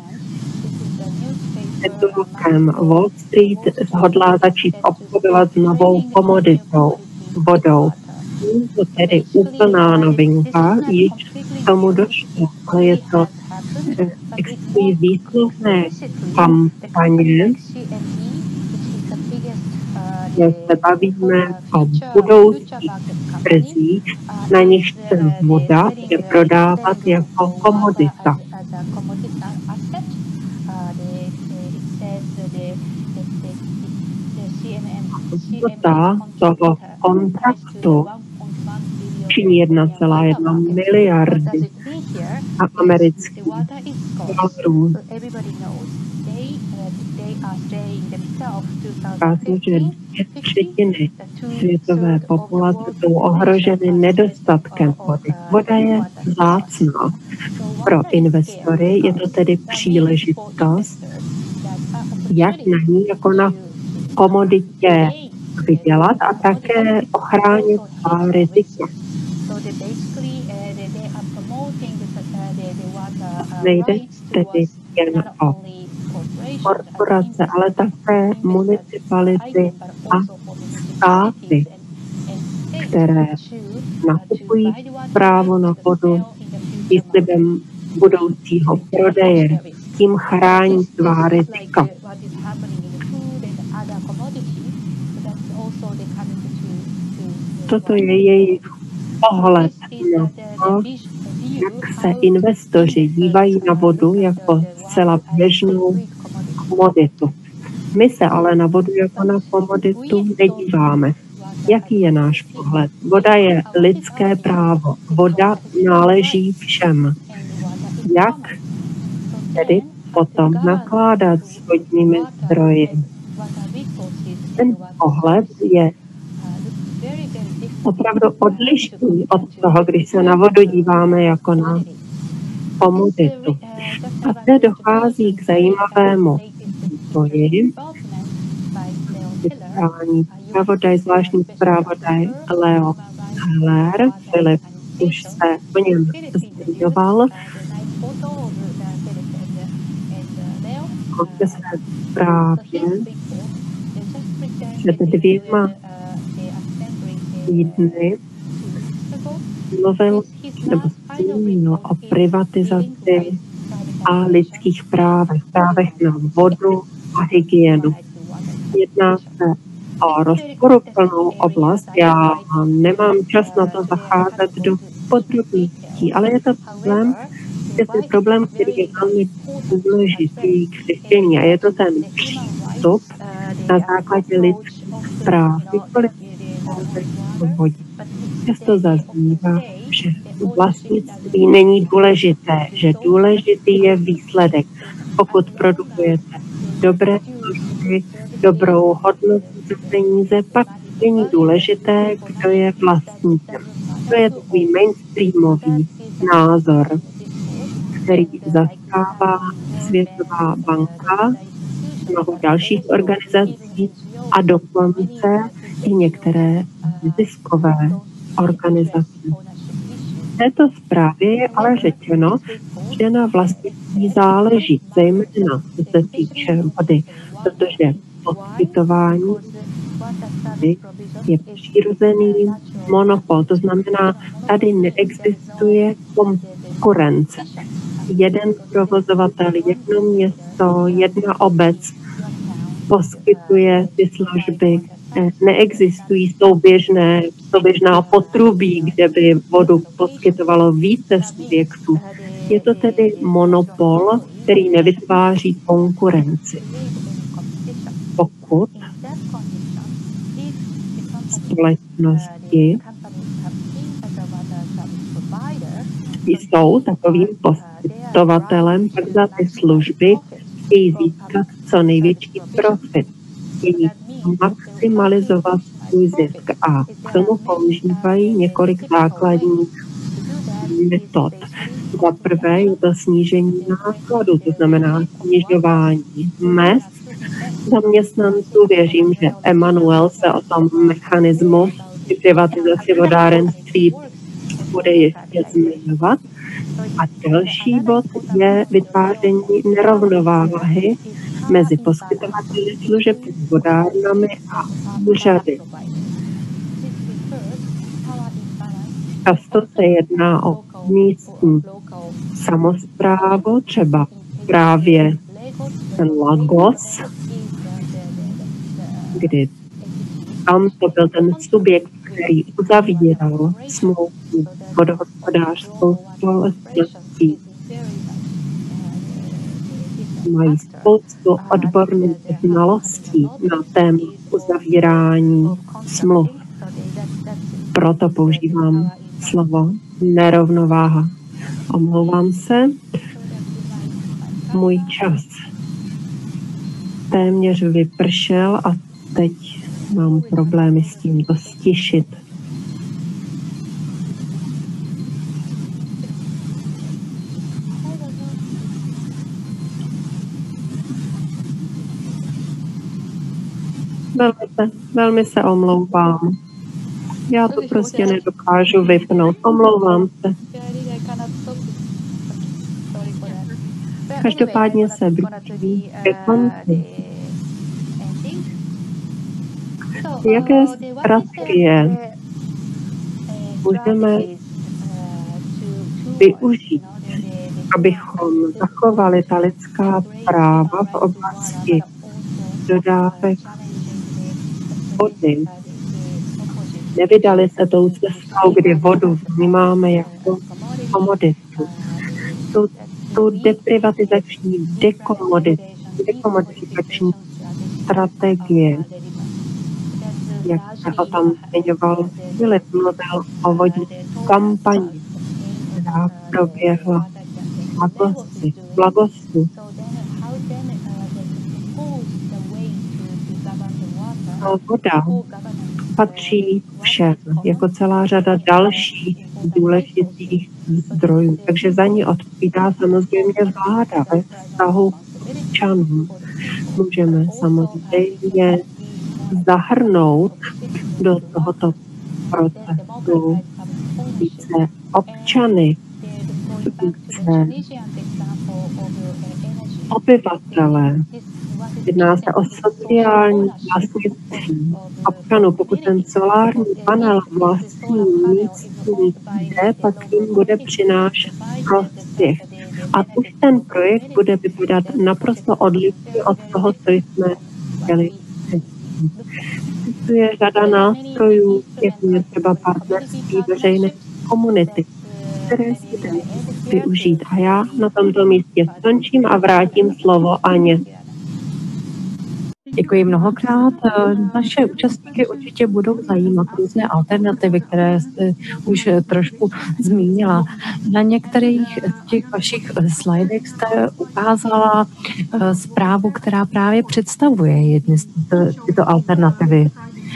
Speaker 2: Titulkem Wall Street hodlá začít obchodovat s novou komoditou, vodou. Je to tedy úplná novinka, již k tomu došlo, ale je to existují výsledné kampaně, kde se bavíme o budoucích trzích, na nichž se voda je prodávat jako komodita. Hodnota toho kontraktu činí 1,1 miliardy amerických dolarů. Ukázalo, že 2/3 světové populace jsou ohroženy nedostatkem vody. Voda je vzácná. Pro investory je to tedy příležitost, jak na ní jako na komoditě vydělat a také ochránit svá rizika. Nejde tedy jen o korporace, ale také municipality a státy, které nakupují právo na vodu i slibem budoucího prodeje. Tím chrání svá rizika. Toto je jejich pohled na to, jak se investoři dívají na vodu jako zcela běžnou komoditu. My se ale na vodu jako na komoditu nedíváme. Jaký je náš pohled? Voda je lidské právo. Voda náleží všem. Jak tedy potom nakládat s vodními zdroji? Ten pohled je opravdu odlišný od toho, když se na vodu díváme jako na komoditu. A zde dochází k zajímavému vývoji. Zvláštní zpravodaj Leo Heller, Filip už se o něm zmiňoval. O své zprávě před 2 týdny mluvil nebo zmínil o privatizaci a lidských právech na vodu a hygienu. Jedná se o rozporuplnou oblast. Já nemám čas na to zacházet do podrobností, ale je to problém, který je velmi důležitý k řešení a je to ten přístup na základě lidských práv. Často zaznívá, že vlastnictví není důležité, že důležitý je výsledek. Pokud produkujete dobré služby, dobrou hodnotu za peníze, pak není důležité, kdo je vlastníkem. To je takový mainstreamový názor, který zastává Světová banka, mnoho dalších organizací a dokonce i některé ziskové organizace. V této zprávě je ale řečeno, že na vlastnictví záleží, zejména co se týče vody, protože poskytování je přirozený monopol, to znamená, tady neexistuje konkurence. Jeden provozovatel, jedno město, jedna obec poskytuje ty služby. Neexistují souběžná potrubí, kde by vodu poskytovalo více subjektů. Je to tedy monopol, který nevytváří konkurenci. Pokud společnosti jsou takovým poskytovatelem, tak za ty služby chtějí získat co největší profit. Chtějí maximalizovat svůj zisk a k tomu používají několik základních metod. Za prvé je to snížení nákladů, to znamená snižování mezd zaměstnanců. Věřím, že Emanuel se o tom mechanismu při privatizaci vodárenství bude ještě zmiňovat. A další bod je vytváření nerovnováhy mezi poskytovateli služeb, vodárnami a úřady. Často se jedná o místní samosprávu, třeba právě ten Lagos, kdy tam to byl ten subjekt, který uzavíral smlouvu vodohospodářskou společností. Mají spoustu odborných znalostí na téma uzavírání smluv. Proto používám slovo nerovnováha. Omlouvám se. Můj čas téměř vypršel a teď mám problémy s tím to stišit. Velmi se omlouvám. Já to prostě nedokážu vypnout. Omlouvám se. Každopádně se blíží ke konci. Jaké strategie můžeme využít, abychom zachovali ta lidská práva v oblasti dodávek vody? Nevydali se tou cestou, kdy vodu vnímáme jako komoditu. Tu deprivatizační, dekomodifikační strategie, jak se o tom zmiňoval Filip, mluvil o vodní kampani, která proběhla v Lagosu. Voda patří všem, jako celá řada dalších důležitých zdrojů. Takže za ní odpovídá samozřejmě vláda ve vztahu k občanům. Můžeme samozřejmě zahrnout do tohoto procesu více občany, více obyvatele. Jedná se o sociální vlastnictví občanů. Pokud ten solární panel vlastní místní jde, pak jim bude přinášet prospěch. A už ten projekt bude vypadat naprosto odlišně od toho, co jsme chtěli. Existuje řada nástrojů, jako je třeba partnerství veřejné komunity, které si dají využít. A já na tomto místě skončím a vrátím slovo Aně.
Speaker 1: Děkuji mnohokrát. Naše účastníky určitě budou zajímat různé alternativy, které jste už trošku zmínila. Na některých z těch vašich slajdech jste ukázala zprávu, která právě představuje jedny z tyto alternativy.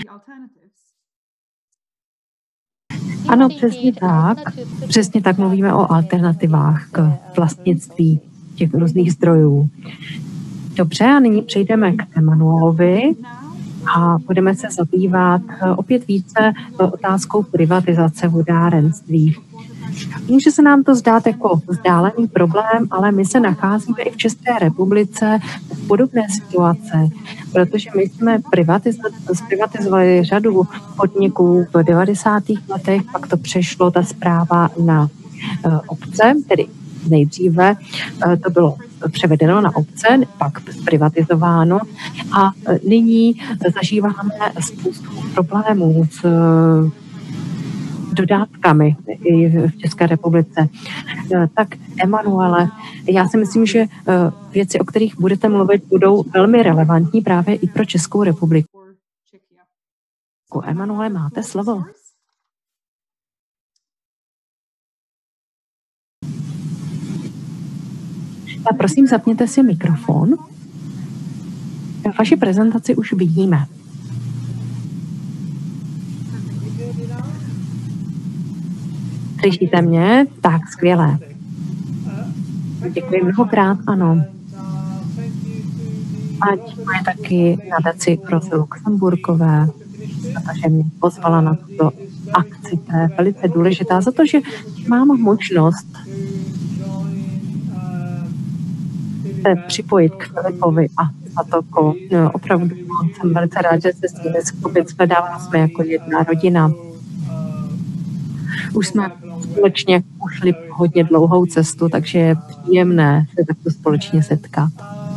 Speaker 1: Ano, přesně tak mluvíme o alternativách k vlastnictví těch různých zdrojů. Dobře, a nyní přejdeme k Emanuelovi a budeme se zabývat opět více otázkou privatizace vodárenství. Může se nám to zdát jako vzdálený problém, ale my se nacházíme i v České republice v podobné situace, protože my jsme zprivatizovali řadu podniků v 90. letech, pak to přešlo ta správa na obce, tedy nejdříve to bylo převedeno na obce, pak zprivatizováno a nyní zažíváme spoustu problémů s dodávkami i v České republice. Tak Emanuele, já si myslím, že věci, o kterých budete mluvit, budou velmi relevantní právě i pro Českou republiku. Emanuele, máte slovo. A prosím, zapněte si mikrofon. Vaši prezentaci už vidíme. Slyšíte mě? Tak, skvělé. Děkuji mnohokrát, ano. A děkuji taky nadaci Rozy Luxemburkové, protože mě pozvala na tuto akci, která je velice důležitá, za to, že mám možnost se připojit k Filipovi a Satoko. No, opravdu jsem velice rád, že se s nimi shledáváme, jsme jako jedna rodina. Už jsme společně ušli hodně dlouhou cestu, takže je příjemné se takto společně setkat.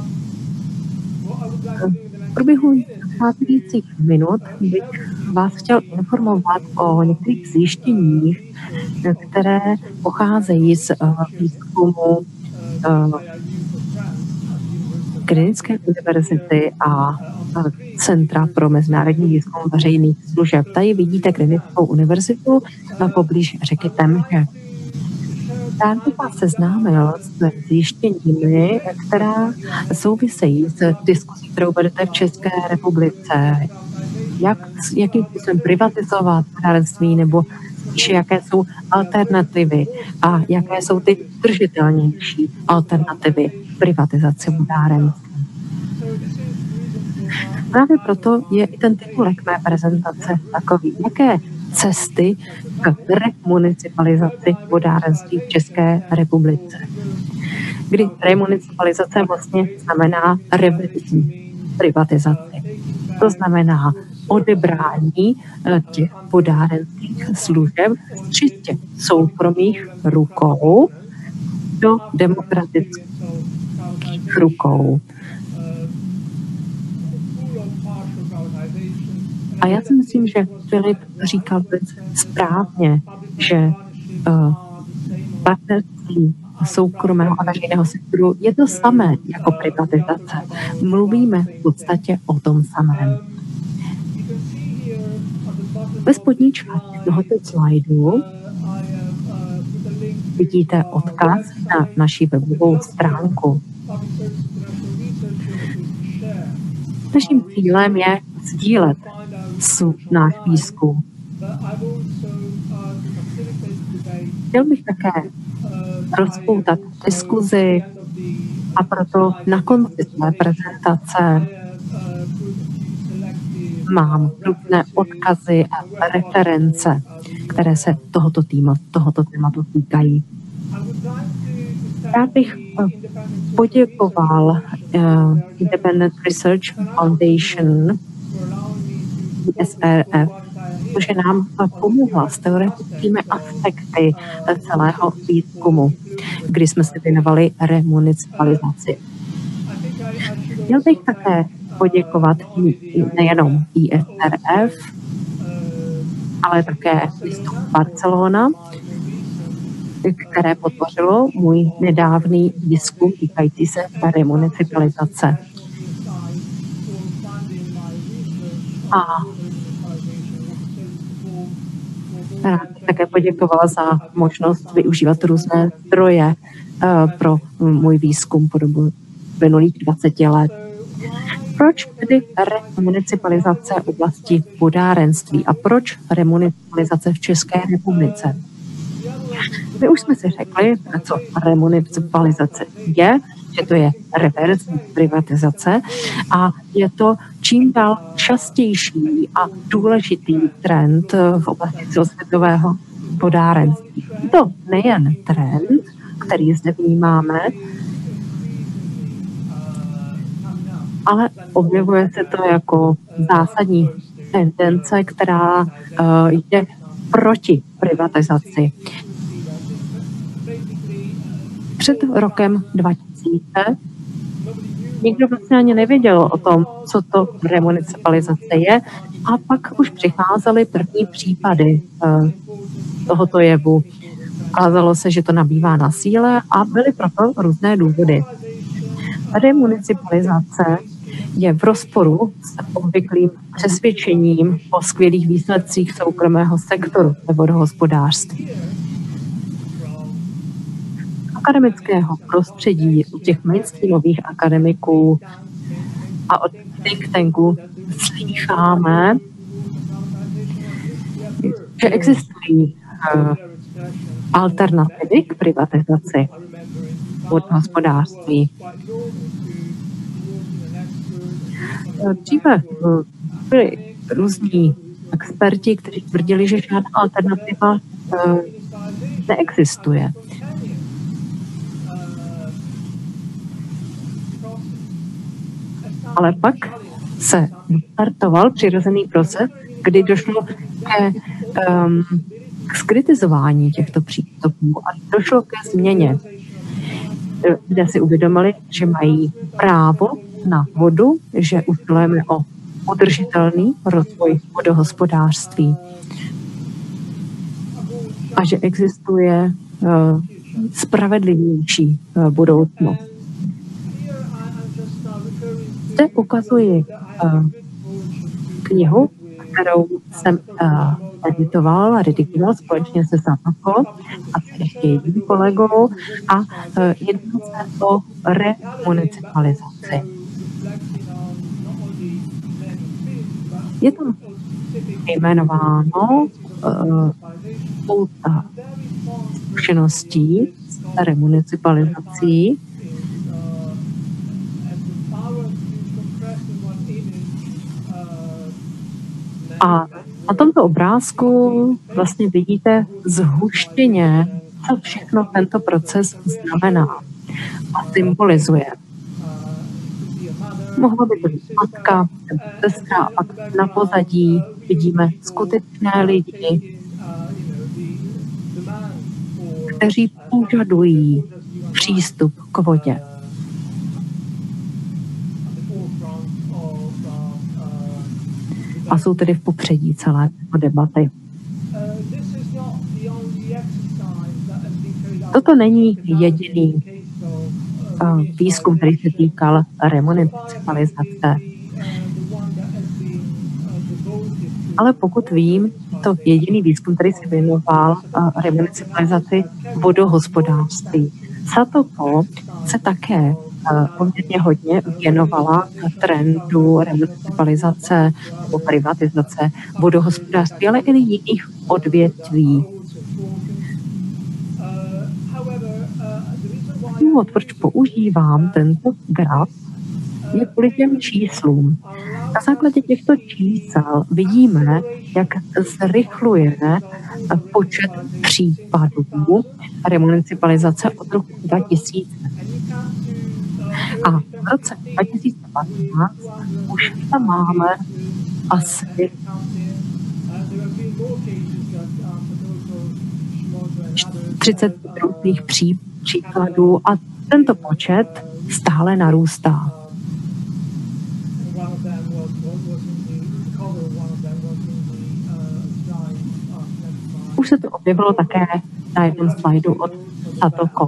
Speaker 1: V průběhu následujících minut bych vás chtěl informovat o některých zjištěních, které pocházejí z výzkumu Klinické univerzity a Centra pro mezinárodní výzkum veřejných služeb. Tady vidíte Klinickou univerzitu poblíž řeky Temže. Rád bych vás seznámil s zjištěními, která souvisejí s diskusí, kterou vedete v České republice. Jakým způsobem privatizovat podárenství, nebo spíše jaké jsou alternativy a jaké jsou ty držitelnější alternativy privatizace podárenství. Právě proto je i ten titulek mé prezentace takový, jaké cesty k remunicipalizaci vodárenství v České republice. Kdy remunicipalizace vlastně znamená reverzní privatizaci. To znamená odebrání těch vodárenských služeb z čistě soukromých rukou do demokratických rukou. A já si myslím, že Filip říkal správně, že partnerství soukromého a veřejného sektoru je to samé jako privatizace. Mluvíme v podstatě o tom samém. Ve spodní části tohoto slajdu vidíte odkaz na naši webovou stránku. Naším cílem je sdílet náš výzkum. Chtěl bych také rozpoutat diskuzi a proto na konci své prezentace mám různé odkazy a reference, které se tohoto tématu týkají. Rád bych poděkoval Independent Research Foundation, ISRF, protože nám pomohla s teoretickými aspekty celého výzkumu, kdy jsme se věnovali remunicipalizaci. Chtěl bych také poděkovat nejenom ISRF, ale také město Barcelona, které podpořilo můj nedávný výzkum týkající se remunicipalizace. A rád bych také poděkovala za možnost využívat různé zdroje pro můj výzkum po dobu minulých 20 let. Proč tedy remunicipalizace oblasti vodárenství a proč remunicipalizace v České republice? My už jsme si řekli, co remunicipalizace je, že to je reverzní privatizace a je to čím dál častější a důležitý trend v oblasti celosvětového vodárenství. Je to nejen trend, který zde vnímáme, ale objevuje se to jako zásadní tendence, která jde proti privatizaci. Před rokem 2000 2000 nikdo vlastně ani nevěděl o tom, co to remunicipalizace je, a pak už přicházely první případy tohoto jevu. Ukázalo se, že to nabývá na síle a byly proto různé důvody. Remunicipalizace je v rozporu s obvyklým přesvědčením o skvělých výsledcích soukromého sektoru ve vodohospodářství. Akademického prostředí u těch mainstreamových akademiků a od think tanků slýcháme, že existují alternativy k privatizaci vodohospodářství. Dříve byli různí experti, kteří tvrdili, že žádná alternativa neexistuje. Ale pak se startoval přirozený proces, kdy došlo k skritizování těchto přístupů a došlo ke změně, kde si uvědomili, že mají právo na vodu, že usilujeme o udržitelný rozvoj vodohospodářství a že existuje spravedlivější budoucnost. Zde ukazuji knihu, kterou jsem editoval a redigoval společně se Sanoko a s ještě jedním kolegou a jedná se o remunicipalizaci. Je tam jmenováno spousta zkušeností s remunicipalizací. A na tomto obrázku vlastně vidíte zhuštěně, co všechno tento proces znamená a symbolizuje. Mohla by být matka, sestra a na pozadí vidíme skutečné lidi, kteří požadují přístup k vodě. A jsou tedy v popředí celé debaty. Toto není jediný výzkum, který se týkal remunicipalizace. Ale pokud vím, to jediný výzkum, který se věnoval remunicipalizaci vodohospodářství. Satoko se také poměrně hodně věnovala trendu remunicipalizace nebo privatizace vodohospodářství, ale i jiných odvětví. Důvod, proč používám tento graf, je kvůli těm číslům. Na základě těchto čísel vidíme, jak zrychluje počet případů remunicipalizace od roku 2000. A v roce 2015 už tam máme asi 30 různých příkladů a tento počet stále narůstá. Už se to objevilo také na jednom slajdu od Satoko.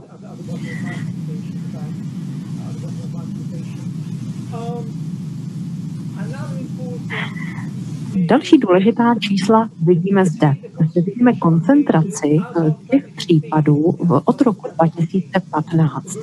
Speaker 1: Další důležitá čísla vidíme zde. Zde vidíme koncentraci těch případů od roku 2015.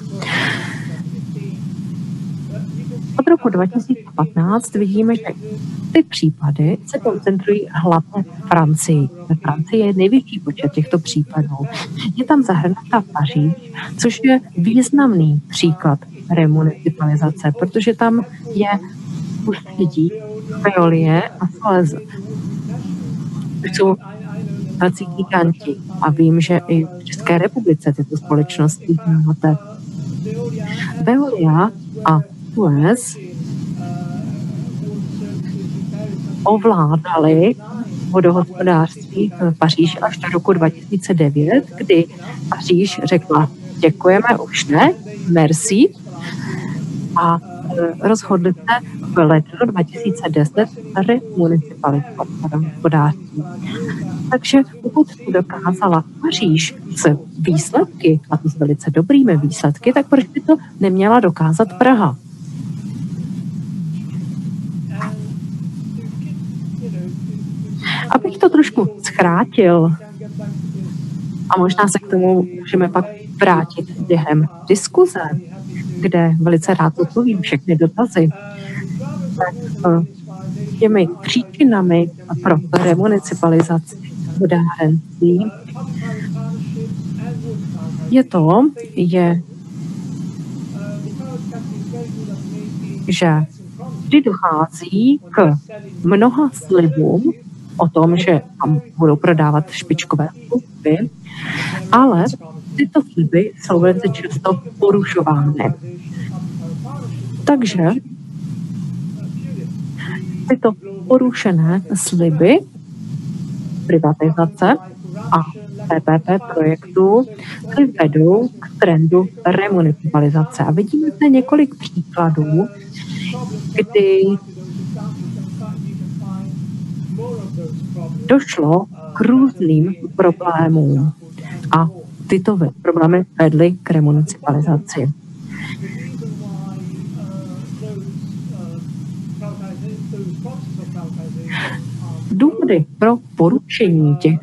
Speaker 1: Od roku 2015 vidíme, že ty případy se koncentrují hlavně v Francii. Ve Francii je největší počet těchto případů. Je tam zahrnutá Paříž, což je významný příklad remunicipalizace, protože tam je ústředí Veolie a Suez. To jsou velcí giganti a vím, že i v České republice tyto společnosti máte. Veolia a Suez ovládali vodohospodářství v Paříži až do roku 2009, kdy Paříž řekla, děkujeme, už ne, merci, a rozhodli se v lednu 2010 remunicipalizovat hospodářství. Takže pokud to dokázala Paříž s výsledky, a to s velice dobrými výsledky, tak proč by to neměla dokázat Praha? Abych to trošku zkrátil, a možná se k tomu můžeme pak vrátit během diskuze, kde velice rád odpovím všechny dotazy, tak těmi příčinami pro remunicipalizaci vodárenství že vždy dochází k mnoha slibům o tom, že tam budou prodávat špičkové služby, ale tyto sliby jsou velice často porušovány. Takže tyto porušené sliby privatizace a PPP projektu vedou k trendu remunicipalizace. A vidíme zde několik příkladů, kdy došlo k různým problémům a tyto problémy vedly k remunicipalizaci. Důvody pro porušení těch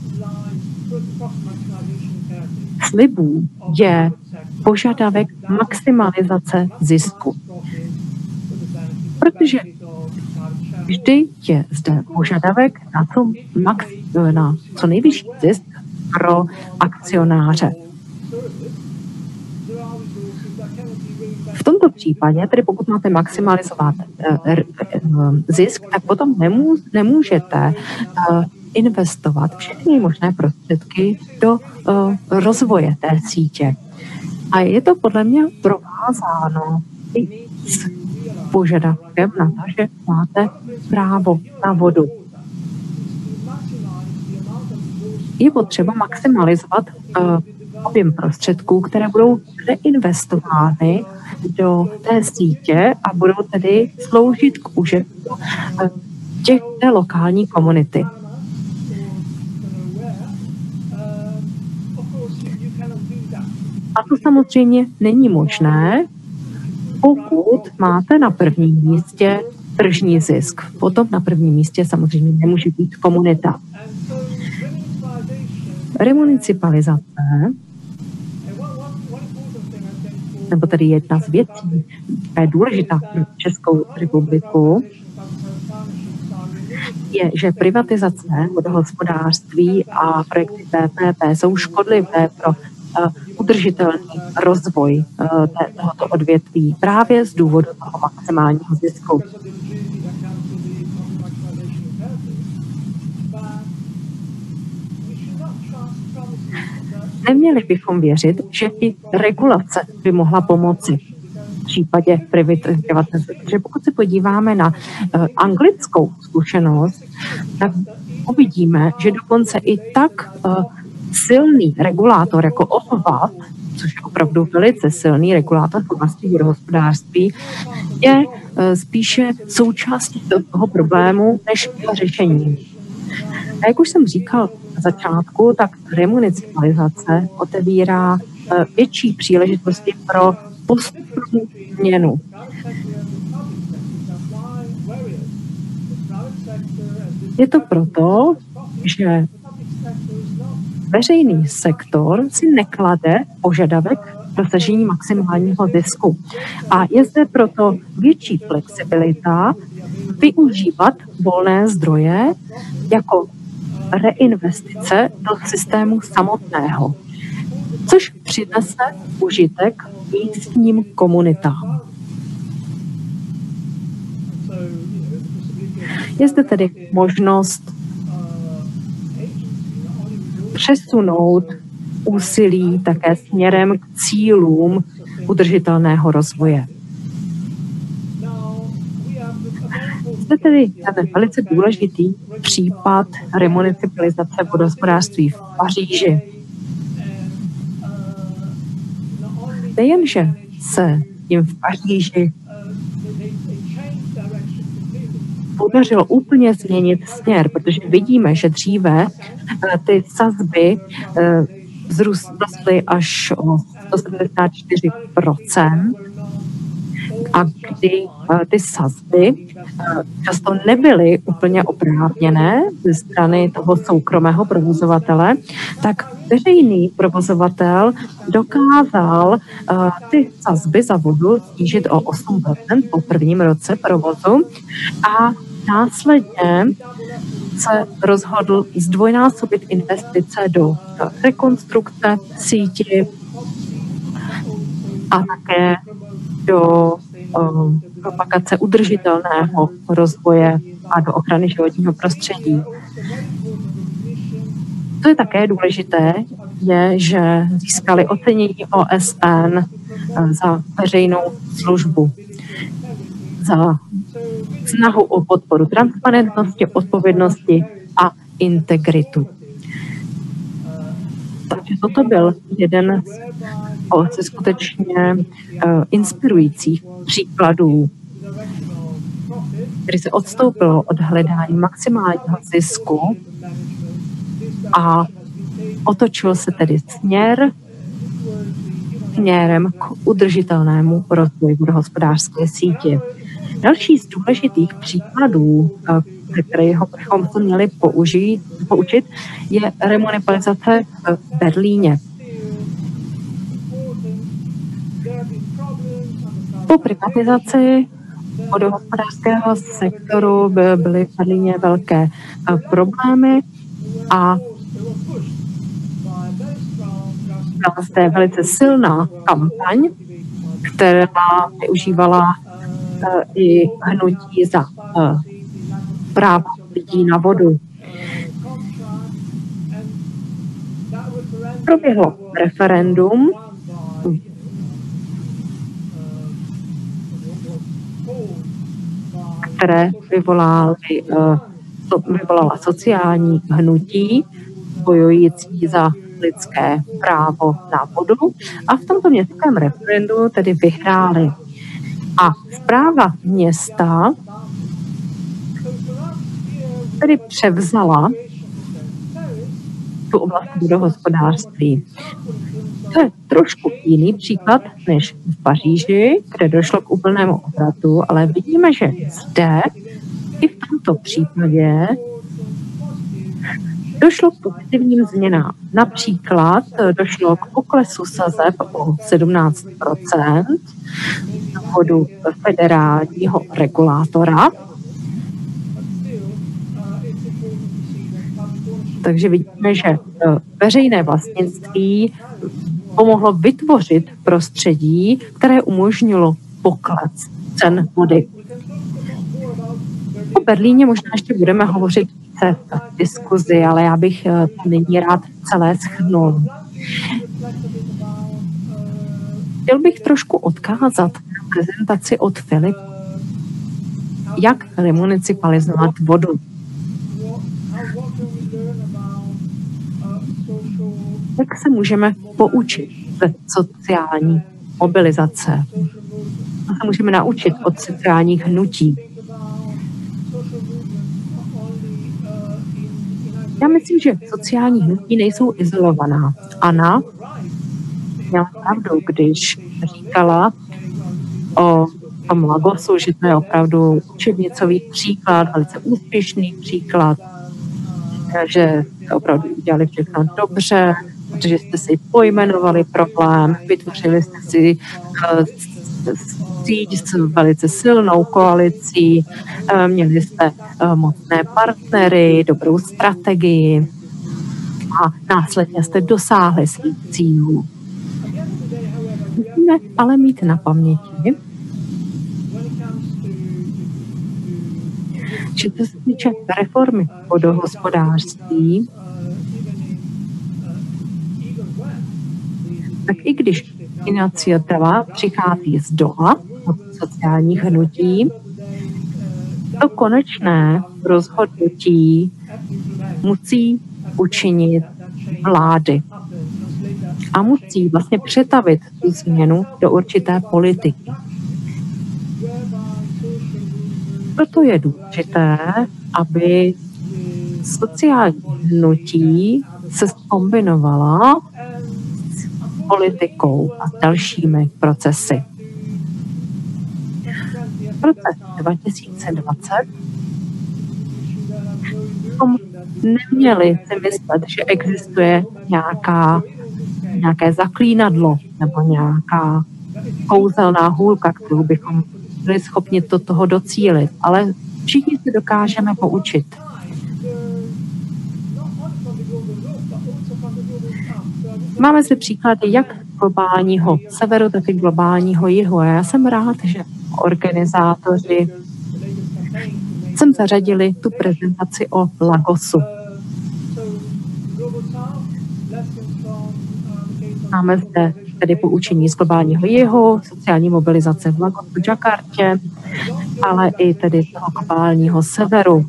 Speaker 1: slibů je požadavek maximalizace zisku. Protože vždy je zde požadavek na co nejvyšší zisk pro akcionáře. V tomto případě, tedy pokud máte maximalizovat zisk, tak potom nemůžete investovat všechny možné prostředky do rozvoje té sítě. A je to podle mě provázáno i s požadavkem na to, že máte právo na vodu. Je potřeba maximalizovat objem prostředků, které budou reinvestovány do té sítě a budou tedy sloužit k užitku té lokální komunity. A to samozřejmě není možné, pokud máte na prvním místě tržní zisk. Potom na prvním místě samozřejmě nemůže být komunita. Remunicipalizace, nebo tedy jedna z věcí, která je důležitá pro Českou republiku, je, že privatizace vodohospodářství a projekty PPP jsou škodlivé pro udržitelný rozvoj tohoto odvětví právě z důvodu toho maximálního zisku. Neměli bychom věřit, že i regulace by mohla pomoci v případě privatizace. Protože pokud se podíváme na anglickou zkušenost, tak uvidíme, že dokonce i tak silný regulátor jako OFVAP, což je opravdu velice silný regulátor v oblasti vodohospodářství, je spíše součástí toho problému než řešení. A jak už jsem říkal na začátku, tak remunicipalizace otevírá větší příležitosti pro postupnou změnu. Je to proto, že veřejný sektor si neklade požadavek dosažení maximálního zisku. A je zde proto větší flexibilita využívat volné zdroje jako reinvestice do systému samotného, což přinese užitek místním komunitám. Je zde tedy možnost přesunout úsilí také směrem k cílům udržitelného rozvoje. Zde tedy ten velice důležitý případ remunicipalizace vodohospodářství v Paříži. Nejenže se jim v Paříži podařilo úplně změnit směr, protože vidíme, že dříve ty sazby vzrostly až o 174%, a kdy ty sazby často nebyly úplně oprávněné ze strany toho soukromého provozovatele, tak veřejný provozovatel dokázal ty sazby za vodu snížit o 8% po prvním roce provozu a následně se rozhodl zdvojnásobit investice do rekonstrukce síti a také do propagace udržitelného rozvoje a do ochrany životního prostředí. Co je také důležité, je, že získali ocenění OSN za veřejnou službu, za snahu o podporu transparentnosti, odpovědnosti a integritu. Takže toto byl jeden ze skutečně inspirujících příkladů, který se odstoupilo od hledání maximálního zisku a otočil se tedy směrem k udržitelnému rozvoji vodohospodářské sítě. Další z důležitých příkladů, kterého bychom se měli poučit, je remunicipalizace v Berlíně. Po privatizaci vodohospodářského sektoru byly v Berlíně velké problémy a byla zde velice silná kampaň, která využívala i hnutí za právo lidí na vodu. Proběhlo referendum, které vyvolala sociální hnutí bojující za lidské právo na vodu a v tomto městském referendu tedy vyhráli. A správa města tedy převzala tu oblast vodohospodářství. To je trošku jiný příklad než v Paříži, kde došlo k úplnému obratu, ale vidíme, že zde i v tomto případě došlo k pozitivním změnám. Například došlo k poklesu sazeb o 17% z důvodu federálního regulátora. Takže vidíme, že veřejné vlastnictví pomohlo vytvořit prostředí, které umožnilo pokles cen vody. O Berlíně možná ještě budeme hovořit více v diskuzi, ale já bych to nyní rád celé shrnul. Chtěl bych trošku odkázat na prezentaci od Filipa, jak remunicipalizovat vodu. Jak se můžeme poučit ze sociální mobilizace? Co se můžeme naučit od sociálních hnutí? Já myslím, že sociální hnutí nejsou izolovaná. Anna měla pravdu, když říkala o tom Lagosu, že to je opravdu učebnicový příklad, velice úspěšný příklad, že opravdu udělali všechno dobře, protože jste si pojmenovali problém, vytvořili jste si síť s velice silnou koalicí, měli jste mocné partnery, dobrou strategii a následně jste dosáhli svých cílů. Musíme ale mít na paměti, že to se týče reformy vodohospodářství, tak i když iniciativa přichází z dola od sociálních hnutí, to konečné rozhodnutí musí učinit vlády. a musí vlastně přetavit tu změnu do určité politiky. Proto je důležité, aby sociální hnutí se zkombinovala s politikou a s dalšími procesy. V roce 2020 bychom neměli si myslet, že existuje nějaké zaklínadlo nebo nějaká kouzelná hůlka, kterou bychom byli schopni toho docílit, ale všichni se dokážeme poučit. Máme zde příklady jak globálního severu, tak i globálního jihu. A já jsem rád, že organizátoři sem zařadili tu prezentaci o Lagosu. Máme zde tedy poučení z globálního jihu, sociální mobilizace v Lagosu, v Jakartě, ale i tedy z toho globálního severu.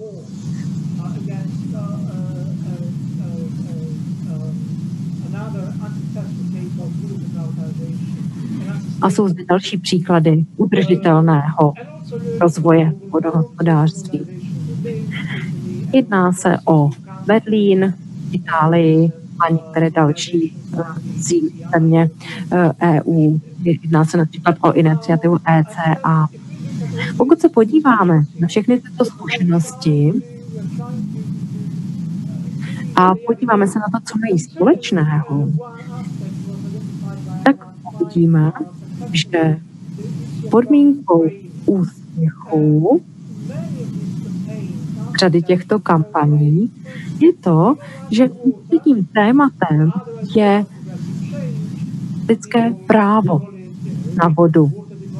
Speaker 1: A jsou zde další příklady udržitelného rozvoje vodohospodářství. Jedná se o Berlín, Itálii a některé další země EU. Jedná se například o iniciativu ECA. Pokud se podíváme na všechny tyto zkušenosti a podíváme se na to, co mají společného, tak uvidíme, že podmínkou úspěchu řady těchto kampaní je to, že tím tématem je lidské právo na vodu.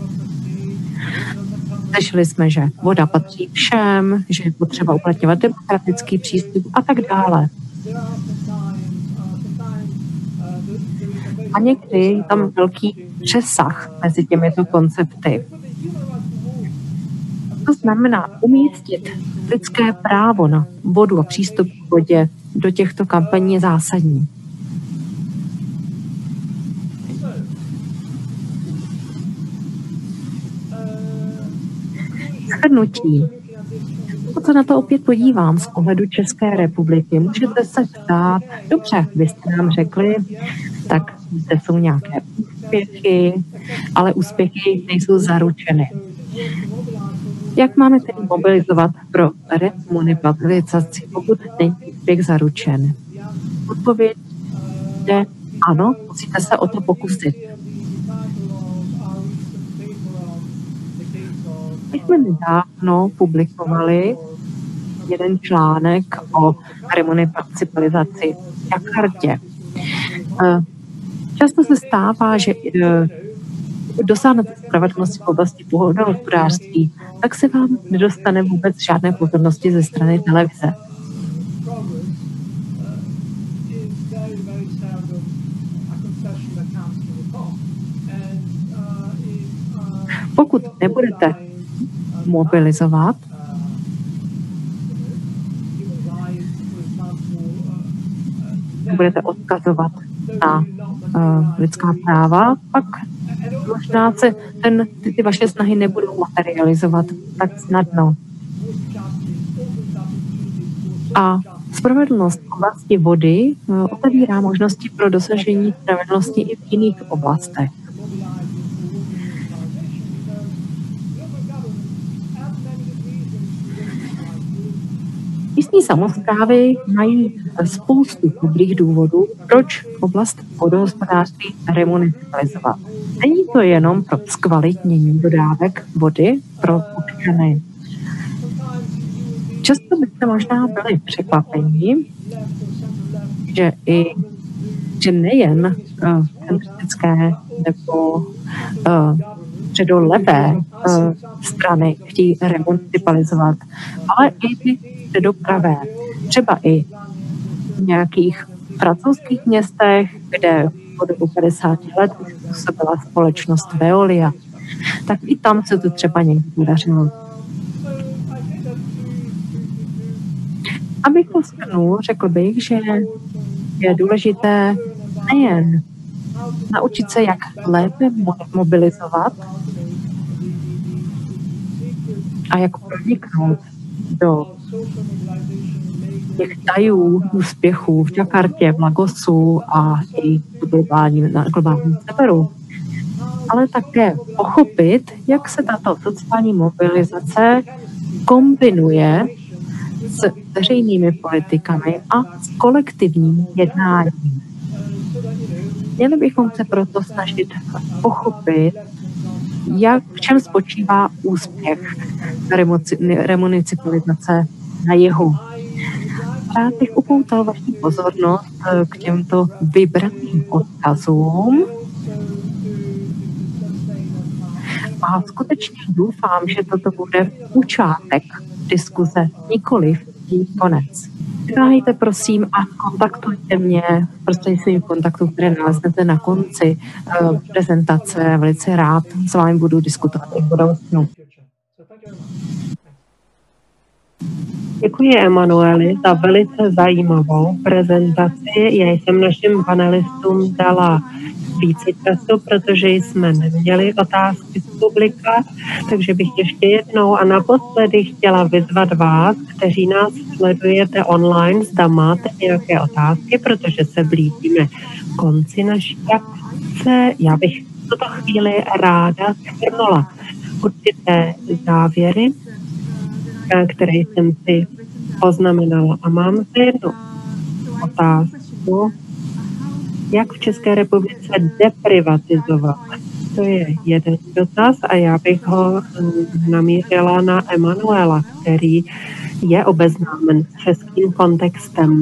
Speaker 1: Slyšeli jsme, že voda patří všem, že je potřeba uplatňovat demokratický přístup a tak dále. A někdy je tam velký přesah mezi těmito koncepty. To znamená umístit lidské právo na vodu a přístup k vodě do těchto kampaní je zásadní. Shrnutí. Pokud se na to opět podívám z pohledu České republiky, můžete se ptát, dobře, vy jste nám řekli, tak zde jsou nějaké úspěchy, ale úspěchy nejsou zaručeny. Jak máme tedy mobilizovat pro remobilizaci, pokud není úspěch zaručen? Odpověď je ano, musíte se o to pokusit. My jsme nedávno publikovali jeden článek o remunicipalizaci v Jakartě. Často se stává, že dosáhnete spravedlnosti v oblasti vodohospodářství, tak se vám nedostane vůbec žádné pozornosti ze strany televize. Pokud nebudete mobilizovat, budete odkazovat na lidská práva, pak možná se ty vaše snahy nebudou materializovat tak snadno. A spravedlnost v oblasti vody otevírá možnosti pro dosažení spravedlnosti i v jiných oblastech. Místní samosprávy mají spoustu dobrých důvodů, proč oblast vodohospodářství remunicipalizovat. Není to jenom pro zkvalitnění dodávek vody pro občany. Často byste možná byli překvapeni, že nejen centristické nebo středolevé strany chtějí remunicipalizovat, ale i ty středopravé. Třeba i v nějakých francouzských městech, kde po dobu 50 let už působila společnost Veolia, tak i tam se to třeba někdy podařilo. Abych to shrnul, řekl bych, že je důležité nejen naučit se, jak lépe mobilizovat a jak proniknout do těch tajů úspěchů v Jakartě, v Lagosu a i na globálním severu. Ale také pochopit, jak se tato sociální mobilizace kombinuje s veřejnými politikami a s kolektivním jednáním. Měli bychom se proto snažit pochopit, v čem spočívá úspěch remunicipalizace na jihu. Rád bych upoutal vaši pozornost k těmto vybraným odkazům a skutečně doufám, že toto bude počátek diskuze, nikoliv její konec. Přitáhejte prosím a kontaktujte mě prostřednictvím kontaktů, které naleznete na konci prezentace. Velice rád s vámi budu diskutovat i v budoucnu.
Speaker 2: Děkuji, Emanueli, za velice zajímavou prezentaci. Já jsem našim panelistům dala více času, protože jsme neměli otázky z publika, takže bych ještě jednou a naposledy chtěla vyzvat vás, kteří nás sledujete online, zda máte nějaké otázky, protože se blížíme konci naší akce. Já bych v tuto chvíli ráda shrnula určité závěry, které jsem si poznamenala. A mám zde jednu otázku. Jak v České republice deprivatizovat? To je jeden dotaz a já bych ho namířila na Emanuela, který je obeznámen s českým kontextem.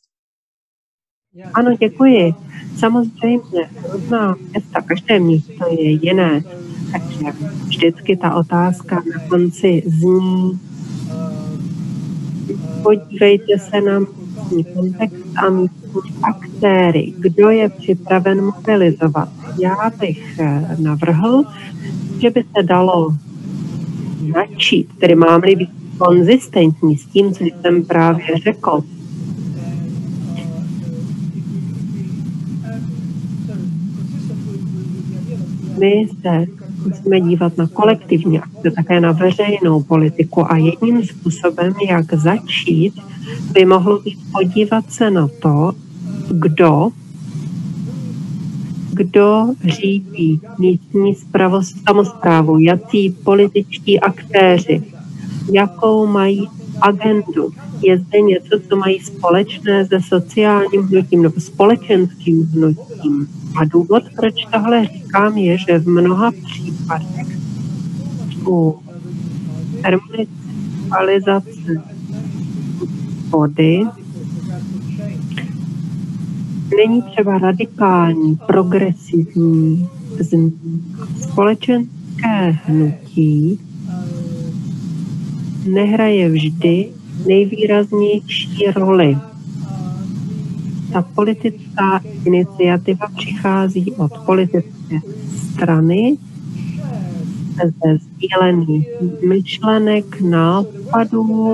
Speaker 2: Ano, děkuji. Samozřejmě, různá města, každé místo je jiné. Takže vždycky ta otázka na konci zní: podívejte se na místní kontext a místní aktéry. Kdo je připraven mobilizovat? Já bych navrhl, že by se dalo začít, tedy mám-li být konzistentní s tím, co jsem právě řekl. My se musíme dívat na kolektivní akce, také na veřejnou politiku a jedním způsobem, jak začít, by mohlo být podívat se na to, kdo řídí místní samosprávu, jací političtí aktéři, jakou mají agendu. Je zde něco, co mají společné se sociálním hnutím nebo společenským hnutím. A důvod, proč tohle říkám, je, že v mnoha případech u remunicipalizace vody není třeba radikální, progresivní společenské hnutí nehraje vždy nejvýraznější roli. Ta politická iniciativa přichází od politické strany, ze sdílených myšlenek, nápadů.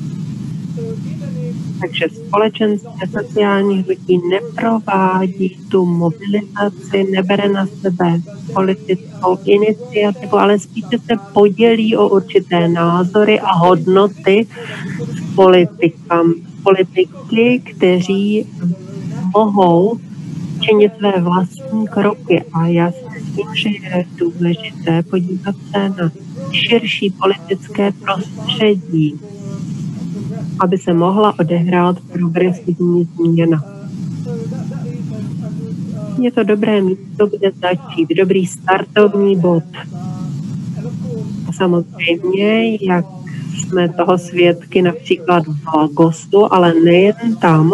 Speaker 2: Takže společenské sociální hnutí neprovádí tu mobilizaci, nebere na sebe politickou iniciativu, ale spíše se podělí o určité názory a hodnoty s politiky, kteří mohou činit své vlastní kroky. A já si myslím, že je důležité podívat se na širší politické prostředí, aby se mohla odehrát progresivní změna. Je to dobré místo, kde začít, dobrý startovní bod. A samozřejmě, jak jsme toho svědky například v Lagosu, ale nejen tam,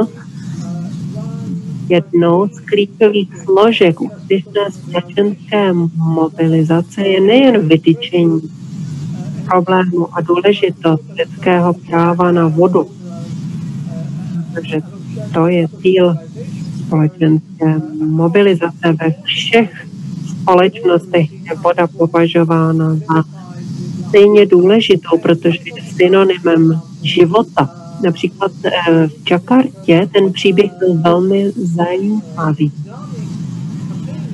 Speaker 2: jednou z klíčových složek úspěšné společenské mobilizace je nejen vytyčení problému a důležitost lidského práva na vodu. Takže to je cíl společenské mobilizace ve všech společnostech. Je voda považována za stejně důležitou, protože je synonymem života. Například v Jakartě ten příběh byl velmi zajímavý.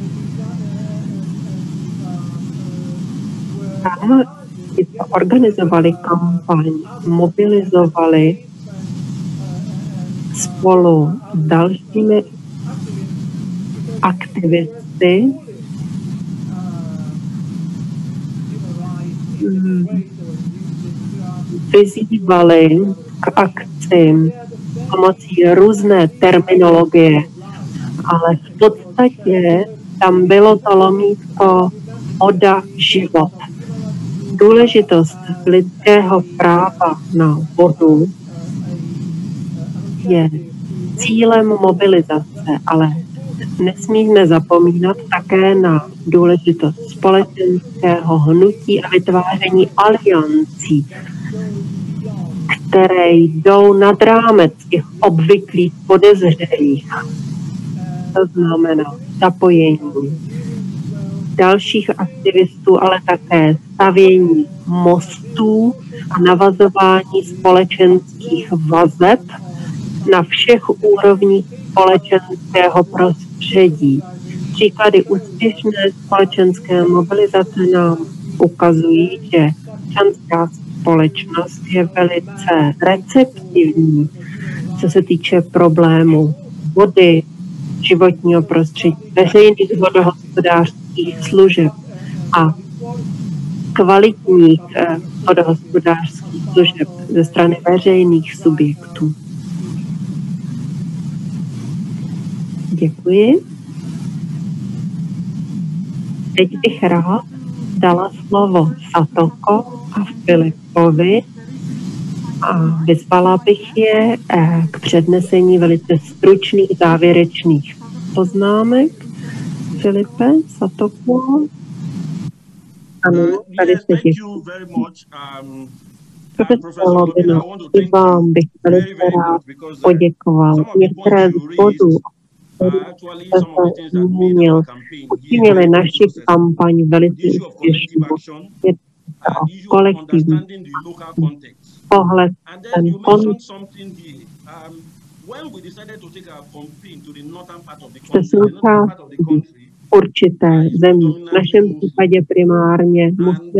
Speaker 2: Tam organizovali kampaň, mobilizovali spolu s dalšími aktivisty vyzývali k akcím pomocí různé terminologie, ale v podstatě tam bylo to lomítko voda, život. Důležitost lidského práva na vodu je cílem mobilizace, ale nesmíme zapomínat také na důležitost společenského hnutí a vytváření aliancí, které jdou nad rámec těch obvyklých podezřelých. To znamená zapojení dalších aktivistů, ale také stavění mostů a navazování společenských vazeb na všech úrovních společenského prostředí. Příklady úspěšné společenské mobilizace nám ukazují, že občanská společnost je velice receptivní, co se týče problému vody, životního prostředí, veřejných vodohospodářských služeb a kvalitních vodohospodářských služeb ze strany veřejných subjektů. Děkuji. Teď bych rád dala slovo Satoko a Filipovi a vyzvala bych je k přednesení velice stručných závěrečných poznámek. Filipe, Satoko. Ano, tady se děkuji. Profesor Lobino, i vám bych velice rád poděkoval. Některé z bodů, které jste se zmínil, učinili naši kampaň velice úspěšnou. Je to kolektivní pohled, ten kontext. Jste součástí určité země, v našem případě primárně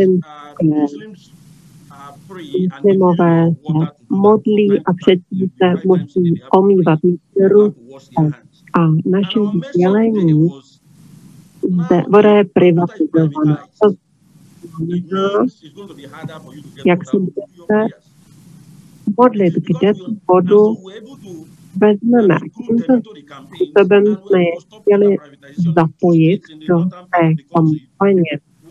Speaker 2: muslimové se modlí a předtím se musí omývat ruce. A naše sdělení, voda je privatizovaná. To znamená, jak si můžete modlit, kde tu vodu vezmeme. Tímto způsobem jsme je chtěli zapojit do té kampaně.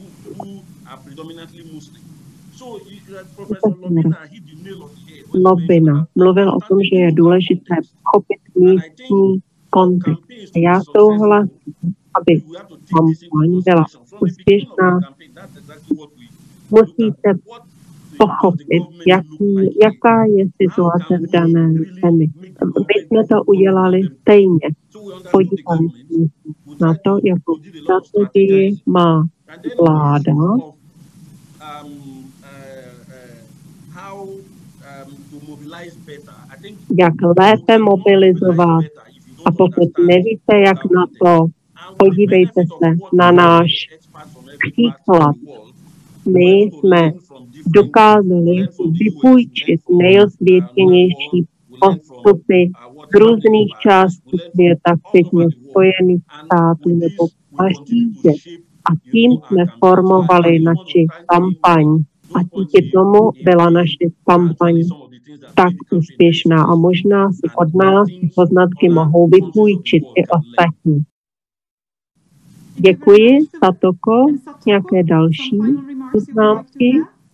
Speaker 2: Lobina mluvil o tom, že je důležité pochopit místní kontext. Já souhlasím, aby kampaň byla úspěšná. Musíte pochopit, jaká je situace v dané zemi. My jsme to udělali stejně. Podívejme se na to, jakou strategii má vláda, jak lépe mobilizovat. A pokud nevíte, jak na to, podívejte se na náš příklad. My jsme dokázali vypůjčit nejosvědčenější postupy z různých částí světa, včetně Spojených států nebo Paříže. A tím jsme formovali naši kampaň. A díky tomu byla naše kampaň tak úspěšná. A možná si od nás poznatky mohou vypůjčit i ostatní. Děkuji, Satoko. Nějaké další poznámky?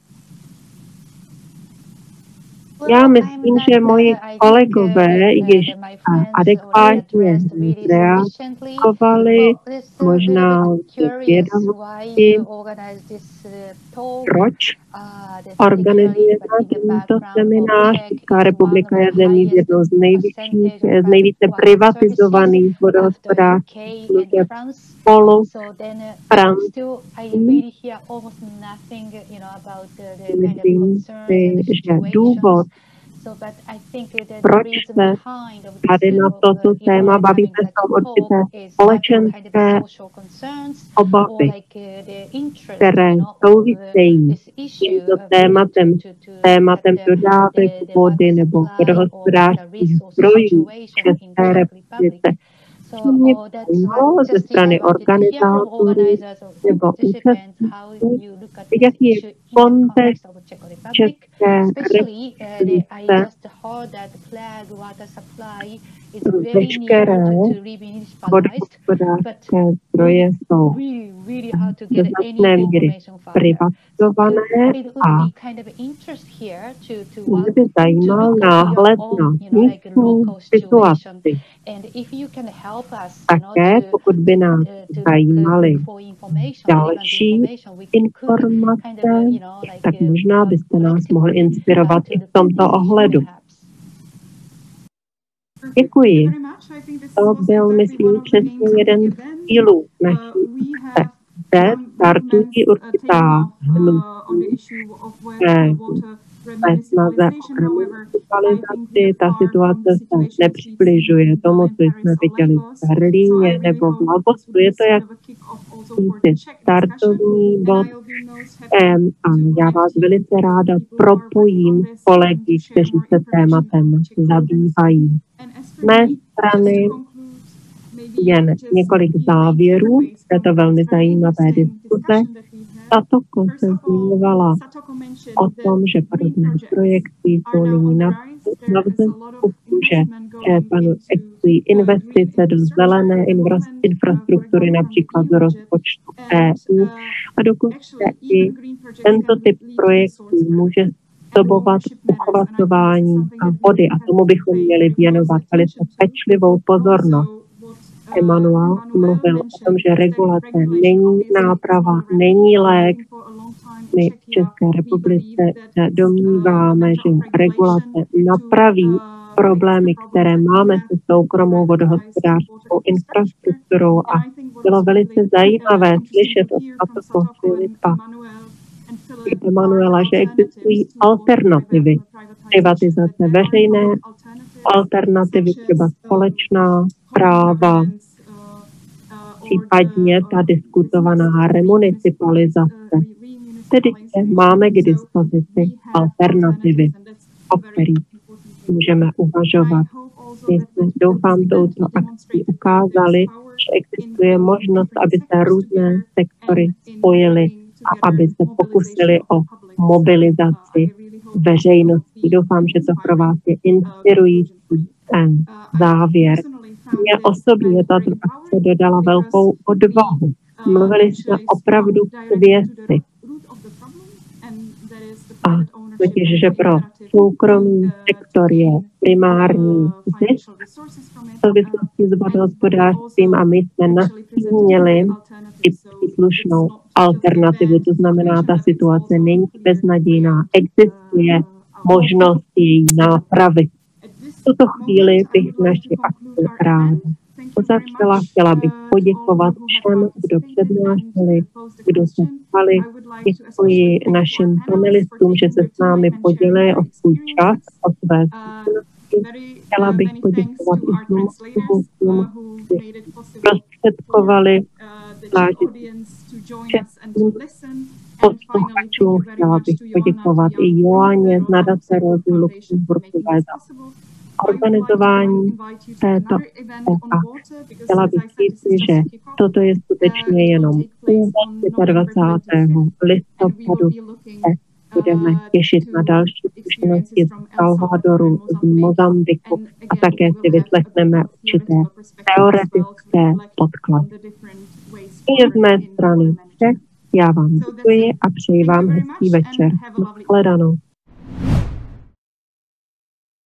Speaker 2: Já myslím, že moji kolegové již adekvátně reagovali, možná vědomosti, proč organizujeme tento seminář. Česká republika je zemí z jednou z nejvíce privatizovaných vodohospodářských služeb spolu Francii. Myslím si, že důvod, Proč se tady na toto téma bavíme, jsou určité společenské obavy, které souvisejí s tímto tématem dodávek vody nebo vodohospodářských zdrojů v České republice. Mě zajímalo ze strany organizátorů nebo účastníků, jaký je kontext České republice, veškeré vodohospodářské zdroje jsou do značné míry privatizované a mě by zajímal náhled na místní situaci. Také, pokud by nás zajímaly další informace, tak možná byste nás mohli inspirovat i v tomto ohledu. Děkuji. To byl, myslím, přesně jeden z cílů naší akce. Zde startují určitá hnutí ve snaze o remunicipalizaci. Ta situace se nepřibližuje tomu, co jsme viděli v Berlíně nebo v Lagosu. Je to jak startovní bod a já vás velice ráda propojím s kolegy, kteří se tématem zabývají. Z mé strany jen několik závěrů z této velmi zajímavé diskuze. Tato koncentrovala o tom, že podobné projekty jsou nyní na vzestupu, že existují investice do zelené infrastruktury, například z rozpočtu EU. A dokonce i tento typ projektů může způsobovat uchovacování vody a tomu bychom měli věnovat velice pečlivou pozornost. Emmanuel mluvil o tom, že regulace není náprava, není lék. My v České republice domníváme, že regulace napraví problémy, které máme se soukromou vodohospodářskou infrastrukturou a bylo velice zajímavé slyšet od Patoka Filipa Emanuela, že existují alternativy privatizace, veřejné alternativy, třeba společná práva, případně ta diskutovaná remunicipalizace. Tedy máme k dispozici alternativy, o kterých můžeme uvažovat. My jsme, doufám, touto akcí ukázali, že existuje možnost, aby se různé sektory spojily a aby se pokusili o mobilizaci veřejnosti. Doufám, že to pro vás je inspirující závěr. Mně osobně tato akce dodala velkou odvahu. Mluvili jsme opravdu k věci. A totiž, že pro soukromý sektor je primární zisk v souvislosti s vodohospodářstvím a my jsme nastínili i příslušnou alternativu. To znamená, ta situace není beznadějná, existuje možnost její nápravy. V tuto chvíli bych naši akci ráda uzavřela. Chtěla bych poděkovat všem, kdo přednášeli, kdo se ptali. Děkuji našim panelistům, že se s námi podělili o svůj čas, o své zkušenosti. Chtěla bych poděkovat i tlumočníkům, kteří prostředkovali českým posluchačům. Chtěla bych poděkovat i Joáně z nadace Rozy Luxemburkové za organizování této a chtěla bych říct, že toto je skutečně jenom úvod 25. listopadu. Budeme těšit na další zkušenosti z Salvadoru, z Mozambiku a také si vyslechneme určité teoretické podklady. I z mé strany vše. Já vám děkuji a přeji vám hezký večer. Shledanou.